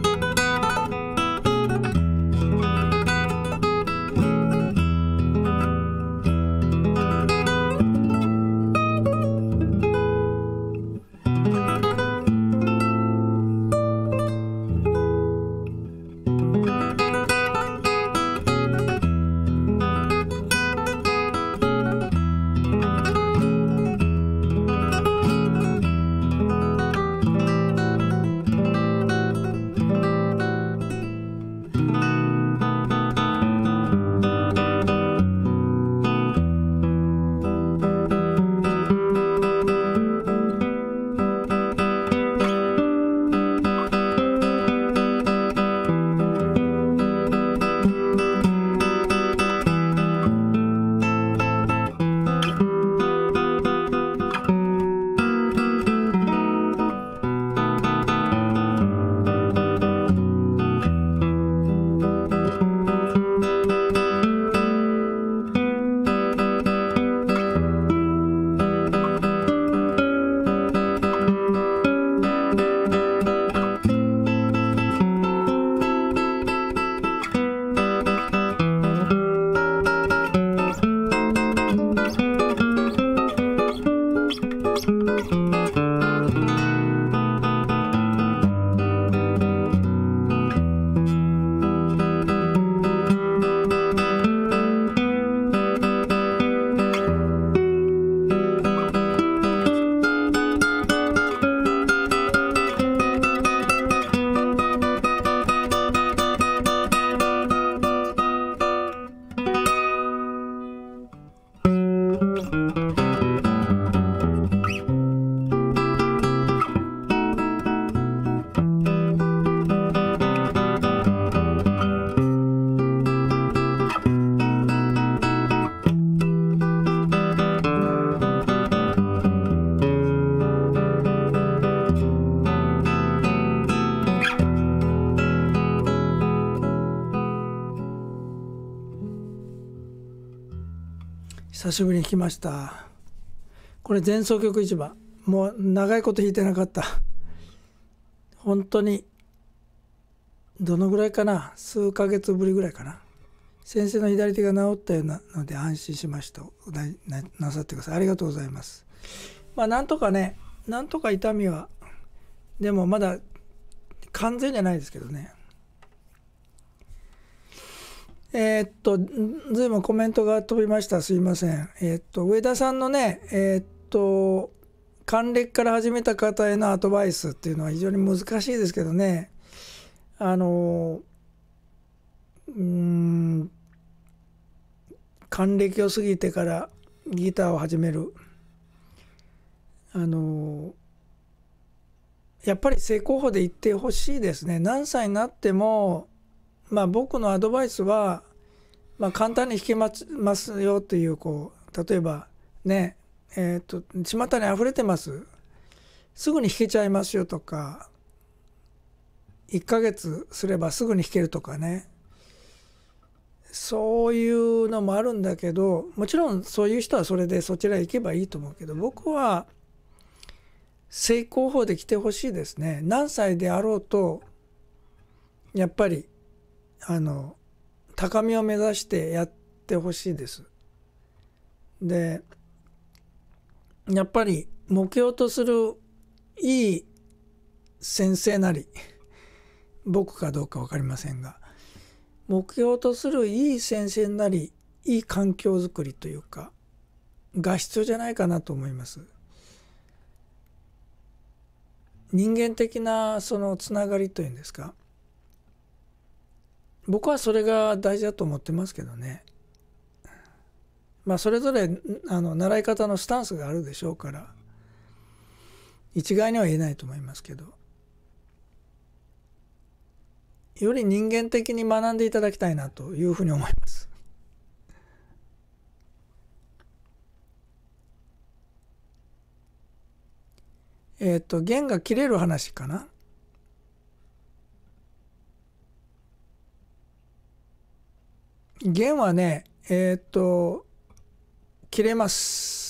久しぶりに来ました。これ前奏曲市場、もう長いこと弾いてなかった。本当にどのぐらいかな、数ヶ月ぶりぐらいかな。先生の左手が治ったようなので安心しました。なさってください。ありがとうございます。なんとかね、なんとか痛みは、でもまだ完全じゃないですけどね。ずいぶんコメントが飛びました。すいません。上田さんのね、還暦から始めた方へのアドバイスっていうのは非常に難しいですけどね。還暦を過ぎてからギターを始める。やっぱり正攻法で言ってほしいですね。何歳になっても、僕のアドバイスは、簡単に弾けますよという、例えばね、巷にあふれてます。すぐに弾けちゃいますよとか、1ヶ月すればすぐに弾けるとかね。そういうのもあるんだけど、もちろんそういう人はそれでそちらへ行けばいいと思うけど、僕は正攻法で来てほしいですね。何歳であろうと、やっぱり高みを目指してやってほしいです。で、やっぱり目標とするいい先生なり、僕かどうか分かりませんが、目標とするいい先生なり、いい環境づくりというかが必要じゃないかなと思います。人間的なそのつながりというんですか、僕はそれが大事だと思ってますけどね。それぞれ習い方のスタンスがあるでしょうから、一概には言えないと思いますけど、より人間的に学んでいただきたいなというふうに思います。弦が切れる話かな。弦はね、切れます。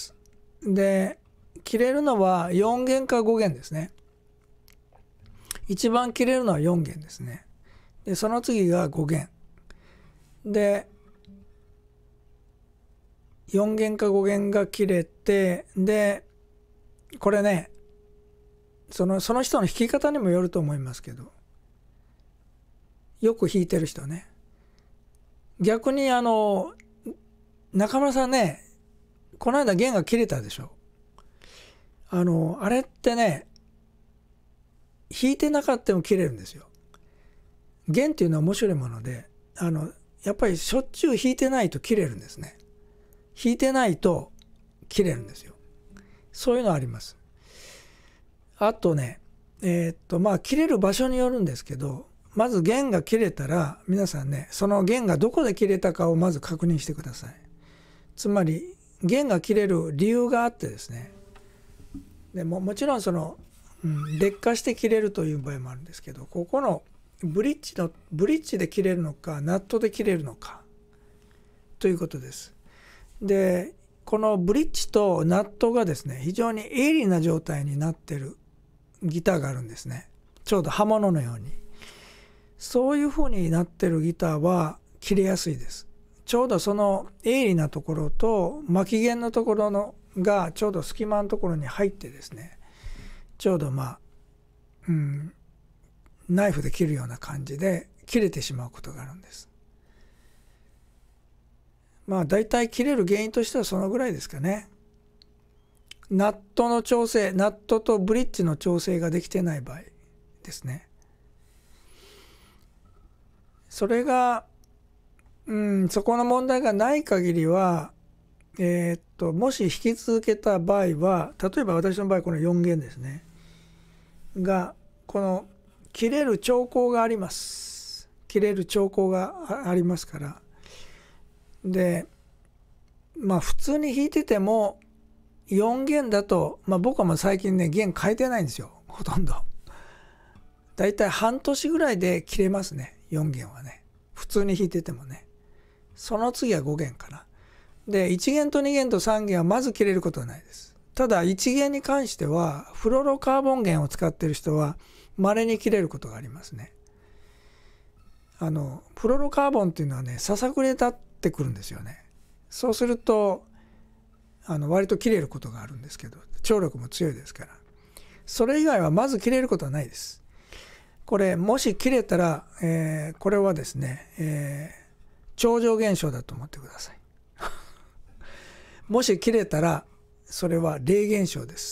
で、切れるのは4弦か5弦ですね。一番切れるのは4弦ですね。で、その次が5弦。で、4弦か5弦が切れて、で、これね、その人の弾き方にもよると思いますけど、よく弾いてる人ね。逆に中村さんね、この間弦が切れたでしょ。あれってね、弾いてなかったも切れるんですよ。弦っていうのは面白いもので、やっぱりしょっちゅう弾いてないと切れるんですね。弾いてないと切れるんですよ。そういうのあります。あとね、切れる場所によるんですけど、まず弦が切れたら皆さんね、その弦がどこで切れたかをまず確認してください。つまり弦が切れる理由があってですね、でもちろん劣化して切れるという場合もあるんですけど、ここのブリッジで切れるのかナットで切れるのかということです。で、このブリッジとナットがですね、非常に鋭利な状態になっているギターがあるんですね。ちょうど刃物のように。そういう風になってるギターは切れやすいです。ちょうどその鋭利なところと巻き弦のところがちょうど隙間のところに入ってですね、ちょうどナイフで切るような感じで切れてしまうことがあるんです。だいたい切れる原因としてはそのぐらいですかね。ナットの調整、ナットとブリッジの調整ができてない場合ですね。それがそこの問題がない限りはもし弾き続けた場合は、例えば私の場合この4弦ですねが、この切れる兆候があります。切れる兆候がありますから。で普通に弾いてても4弦だと、僕はもう最近ね弦変えてないんですよ、ほとんど。だいたい半年ぐらいで切れますね、4弦はね。普通に弾いててもね。その次は5弦かな。で1弦と2弦と3弦はまず切れることはないです。ただ1弦に関してはフロロカーボン弦を使っている人は稀に切れることがありますね。フロロカーボンっていうのはね、ささくれ立ってくるんですよね。そうすると割と切れることがあるんですけど、張力も強いですから、それ以外はまず切れることはないです。これもし切れたら、これはですね、超常現象だと思ってください。もし切れたらそれは霊現象です。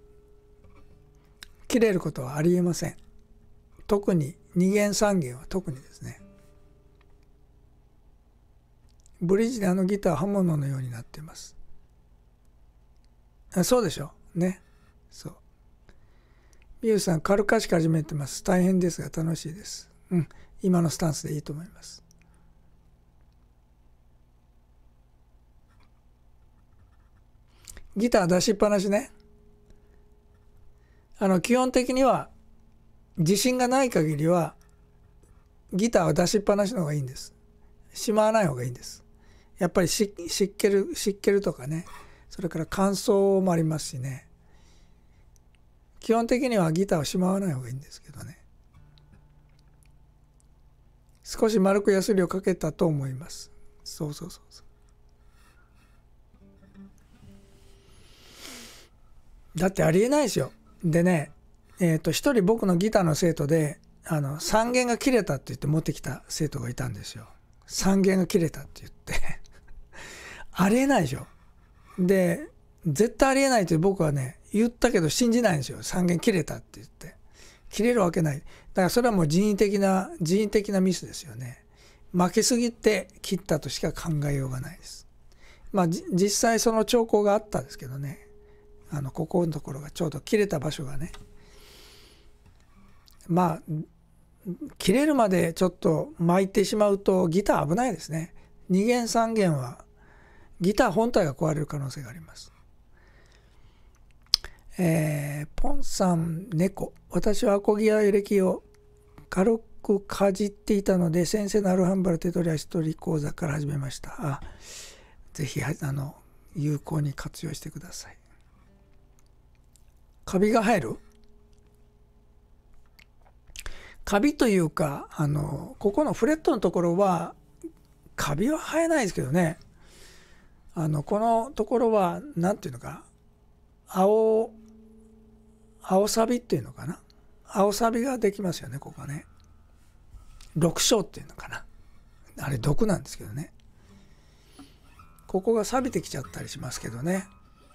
切れることはありえません。特に2弦3弦は特にですね。ブリッジでギターは刃物のようになっています。そうでしょうね。そう。ミユさん、カルカシカ始めてます。大変ですが楽しいです。今のスタンスでいいと思います。ギター出しっぱなしね。基本的には自信がない限りはギターは出しっぱなしの方がいいんです。しまわない方がいいんです。やっぱり湿気るとかね、それから乾燥もありますしね。基本的にはギターをしまわない方がいいんですけどね。少し丸くヤスリをかけたと思います。そう。だってありえないですよ。でね、一人僕のギターの生徒で3弦が切れたって言って持ってきた生徒がいたんですよ。3弦が切れたって言ってありえないでしょ。で絶対ありえないって僕はね言ったけど信じないんですよ。3弦切れたって言って切れるわけない。だからそれはもう人為的なミスですよね。負けすぎて切ったとしか考えようがないです。実際その兆候があったんですけどね、ここのところがちょうど切れた場所がね、切れるまでちょっと巻いてしまうとギター危ないですね。2弦3弦はギター本体が壊れる可能性があります。ポンさん猫、私はアコギやエレキを軽くかじっていたので先生のアルハンバラ手取り足取り講座から始めました。ぜひ有効に活用してください。カビが生える？カビというかここのフレットのところはカビは生えないですけどね、このところは何ていうのか、青サビっていうのかな、青サビができますよね。ここはね緑青っていうのかな、あれ毒なんですけどね、ここが錆びてきちゃったりしますけどね。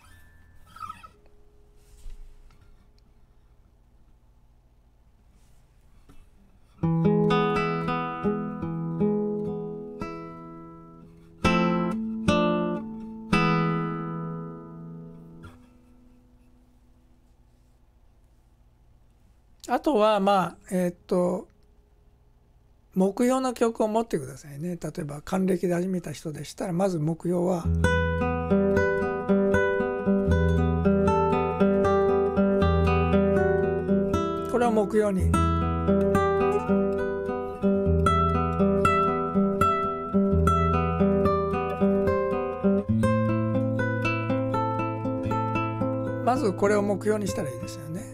あとは目標の曲を持ってくださいね。例えば還暦で始めた人でしたらまず目標はこれを目標にまずこれを目標にしたらいいですよね。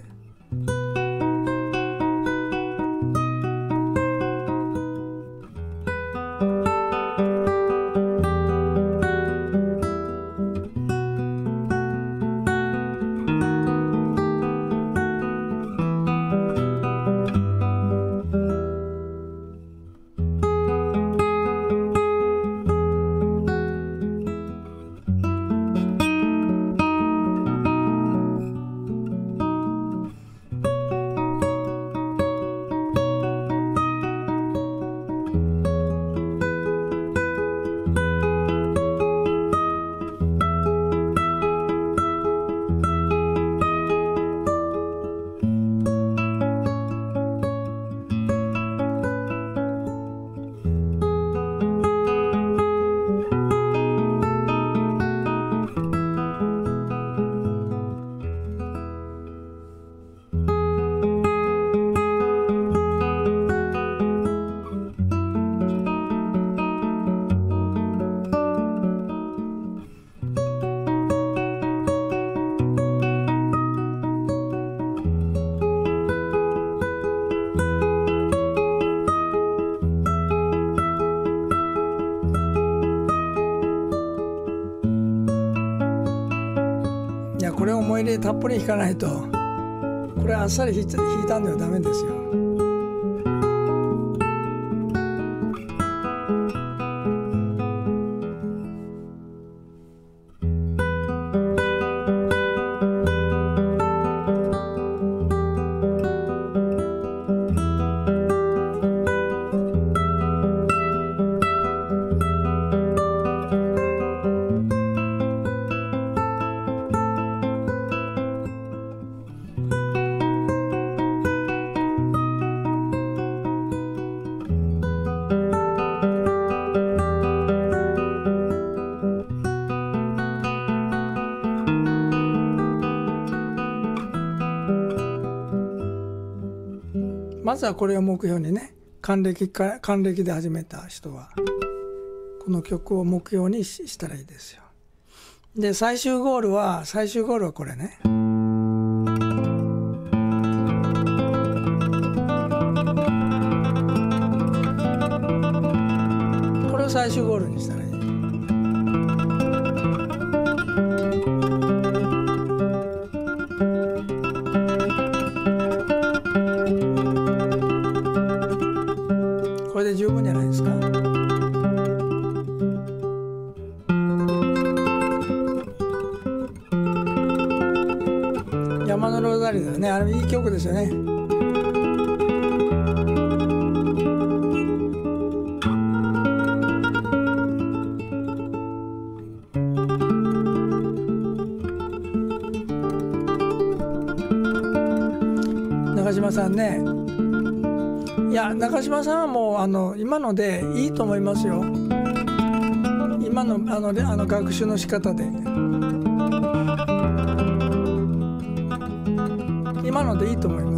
これを思い入れたっぷり弾かないと、これあっさり弾いたんではダメですよ。まずはこれを目標にね、還暦で始めた人はこの曲を目標にしたらいいですよ。で最終ゴールはこれね。これを最終ゴールにしたらいい。これで十分じゃないですか。山のローザリーだよね。あれいい曲ですよね。中島さんね。いや中島さんはもう今のでいいと思いますよ。今の学習の仕方で今のでいいと思います。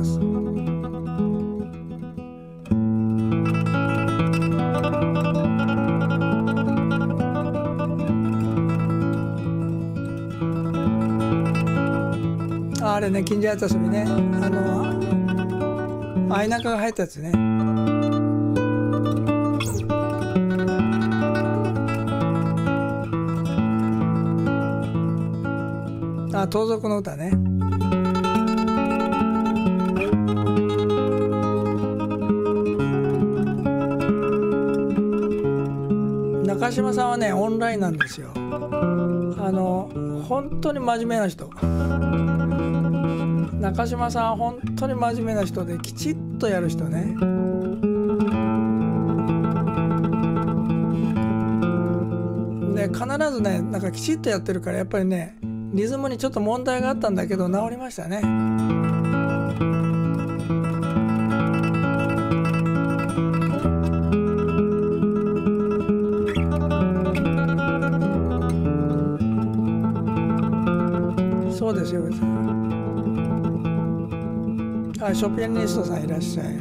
あれね、近所やった遊びね、相中が入ったやつね。盗賊の歌ね。中島さんはねオンラインなんですよ。本当に真面目な人。中島さんは本当に真面目な人できちっとやる人ね。で必ずねなんかきちっとやってるから、やっぱりねリズムにちょっと問題があったんだけど治りましたね。そうですよ。ショピアニストさんいらっしゃい。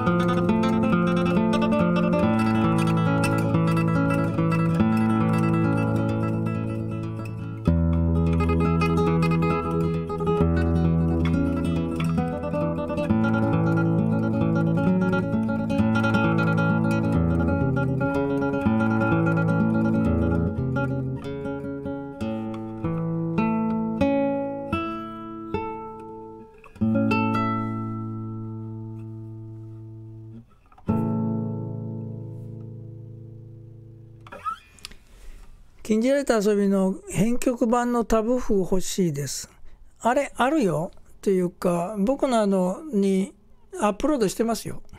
禁じられた遊びの編曲版のタブ譜欲しいです。あれあるよっていうか、僕のにアップロードしてますよ。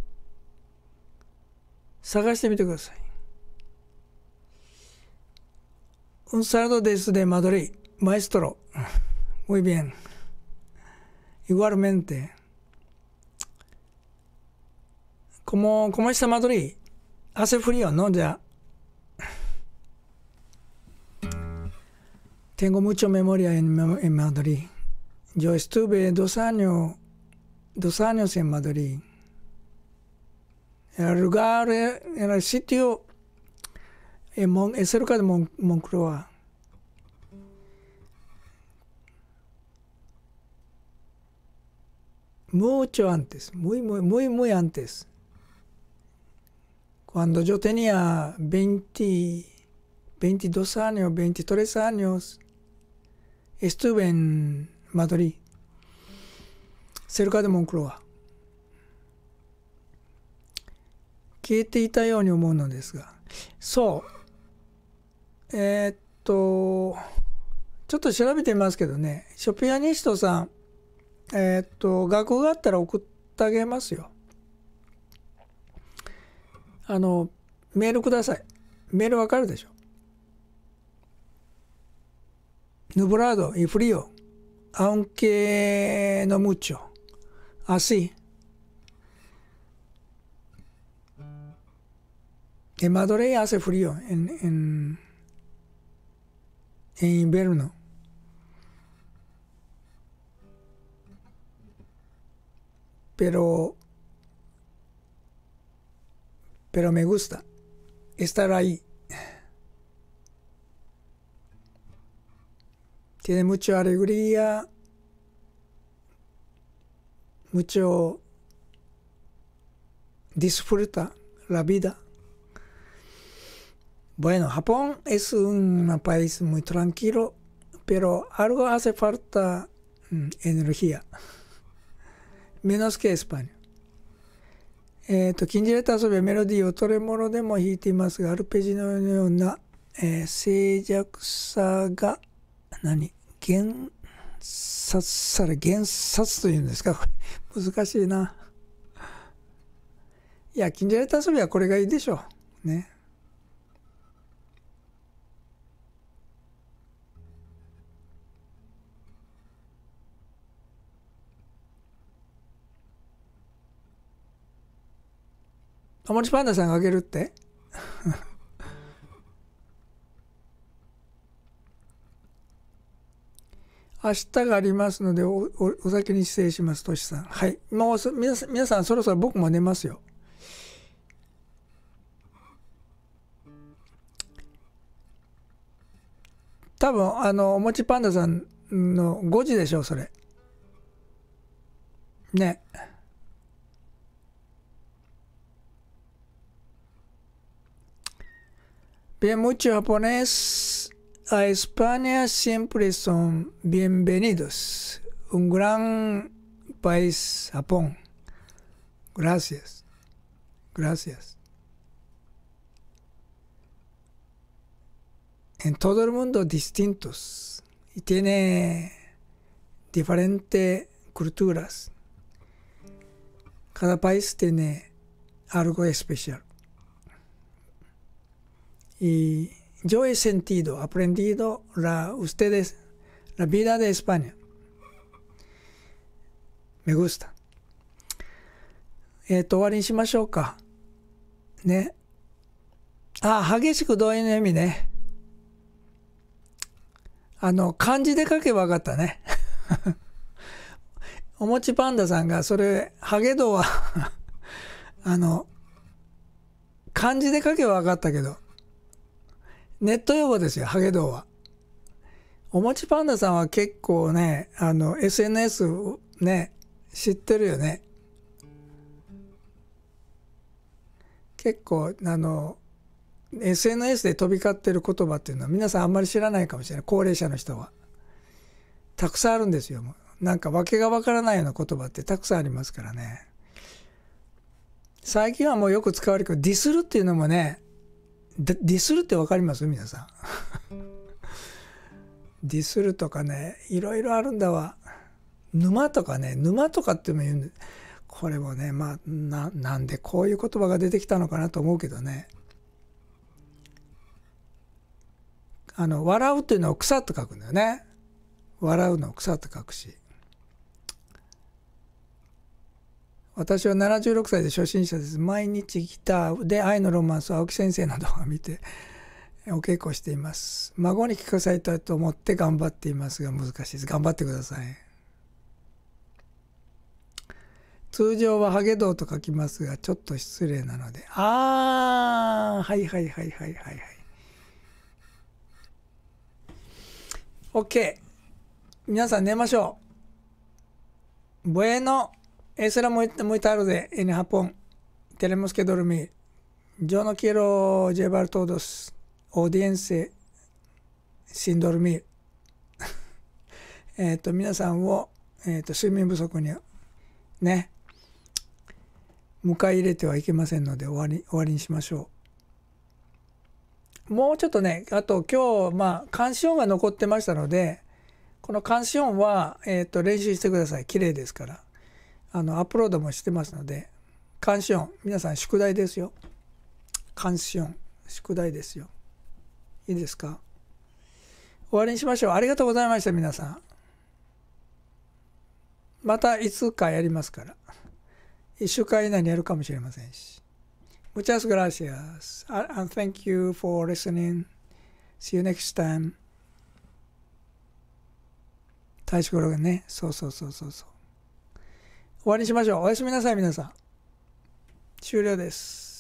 探してみてください。Un saludo desde Madrid, maestro. Muy bien. Igualmente. ¿Cómo está Madrid? Hace frío, ¿no? Ya. Tengo mucha memoria en Madrid. Yo estuve 2 años en Madrid. El lugar, el sitio es cerca de Moncloa. Mucho antes, muy antes. Cuando yo tenía 22 años, 23 años, estuve en Madrid, cerca de Moncloa。消えていたように思うのですが、そう、ちょっと調べてみますけどね、ショピアニストさん、学校があったら送ってあげますよ。メールください。メールわかるでしょ。nublado y frío, aunque no mucho, así. En Madrid hace frío en invierno. Pero me gusta estar ahí. Tiene mucha alegría, mucho disfruta la vida. Bueno, Japón es un país muy tranquilo, pero algo hace falta energía, menos que España. 禁じられた遊びはメロディーをトレモロでも弾いていますが、アルペジのような、静寂さが減殺というんですか、これ難しいな。いや、禁じられた遊びはこれがいいでしょうね。おもちパンダさんがあげるって明日がありますので お先に失礼します。としさん、はい、もう皆さんそろそろ僕も寝ますよ。多分おもちパンダさんの5時でしょう、それね。Bien, mucho japonés a España siempre son bienvenidos. Un gran país, Japón. Gracias. Gracias. En todo el mundo distintos y tiene diferentes culturas. Cada país tiene algo especial. Y yo he sentido, aprendido la vida de España. Me gusta. 終わりにしましょうか。ね。激しく同意の意味ね。漢字で書けば分かったね。おもちパンダさんがそれ、ハゲ道は漢字で書けば分かったけど、ネット用語ですよ、ハゲ道は。おもちパンダさんは結構ね、SNS ね、知ってるよね。結構SNS で飛び交ってる言葉っていうのは皆さんあんまり知らないかもしれない。高齢者の人はたくさんあるんですよ。なんか訳がわからないような言葉ってたくさんありますからね。最近はもうよく使われるけど、ディスるっていうのもね、ディスるってわかります？皆さんディスるとかね、いろいろあるんだわ。沼とかね、沼とかっても言うんで、これもね、まあなんでこういう言葉が出てきたのかなと思うけどね。笑うっていうのを草と書くんだよね。笑うのを草と書くし。私は76歳で初心者です。毎日ギターで愛のロマンスを青木先生の動画を見てお稽古しています。孫に聞かせたいと思って頑張っていますが難しいです。頑張ってください。通常はハゲ道と書きますがちょっと失礼なので。はいはいはいはいはいはい。OK。皆さん寝ましょう。Bueno, eso era muy tarde en Japón. Tenemos que dormir. Yo no quiero llevar todos audiencia sin dormir. 皆さんを、睡眠不足にね迎え入れてはいけませんので終わりにしましょう。もうちょっとね、あと今日監視音が残ってましたので、この監視音は、練習してください。綺麗ですから。アップロードもしてますので、監視音皆さん宿題ですよ。監視音宿題ですよ。いいですか。終わりにしましょう。ありがとうございました。皆さんまたいつかやりますから、1週間以内にやるかもしれませんし。Muchas gracias and thank you for listening. See you next time. 大志語がね、そう終わりにしましょう。おやすみなさい皆さん。終了です。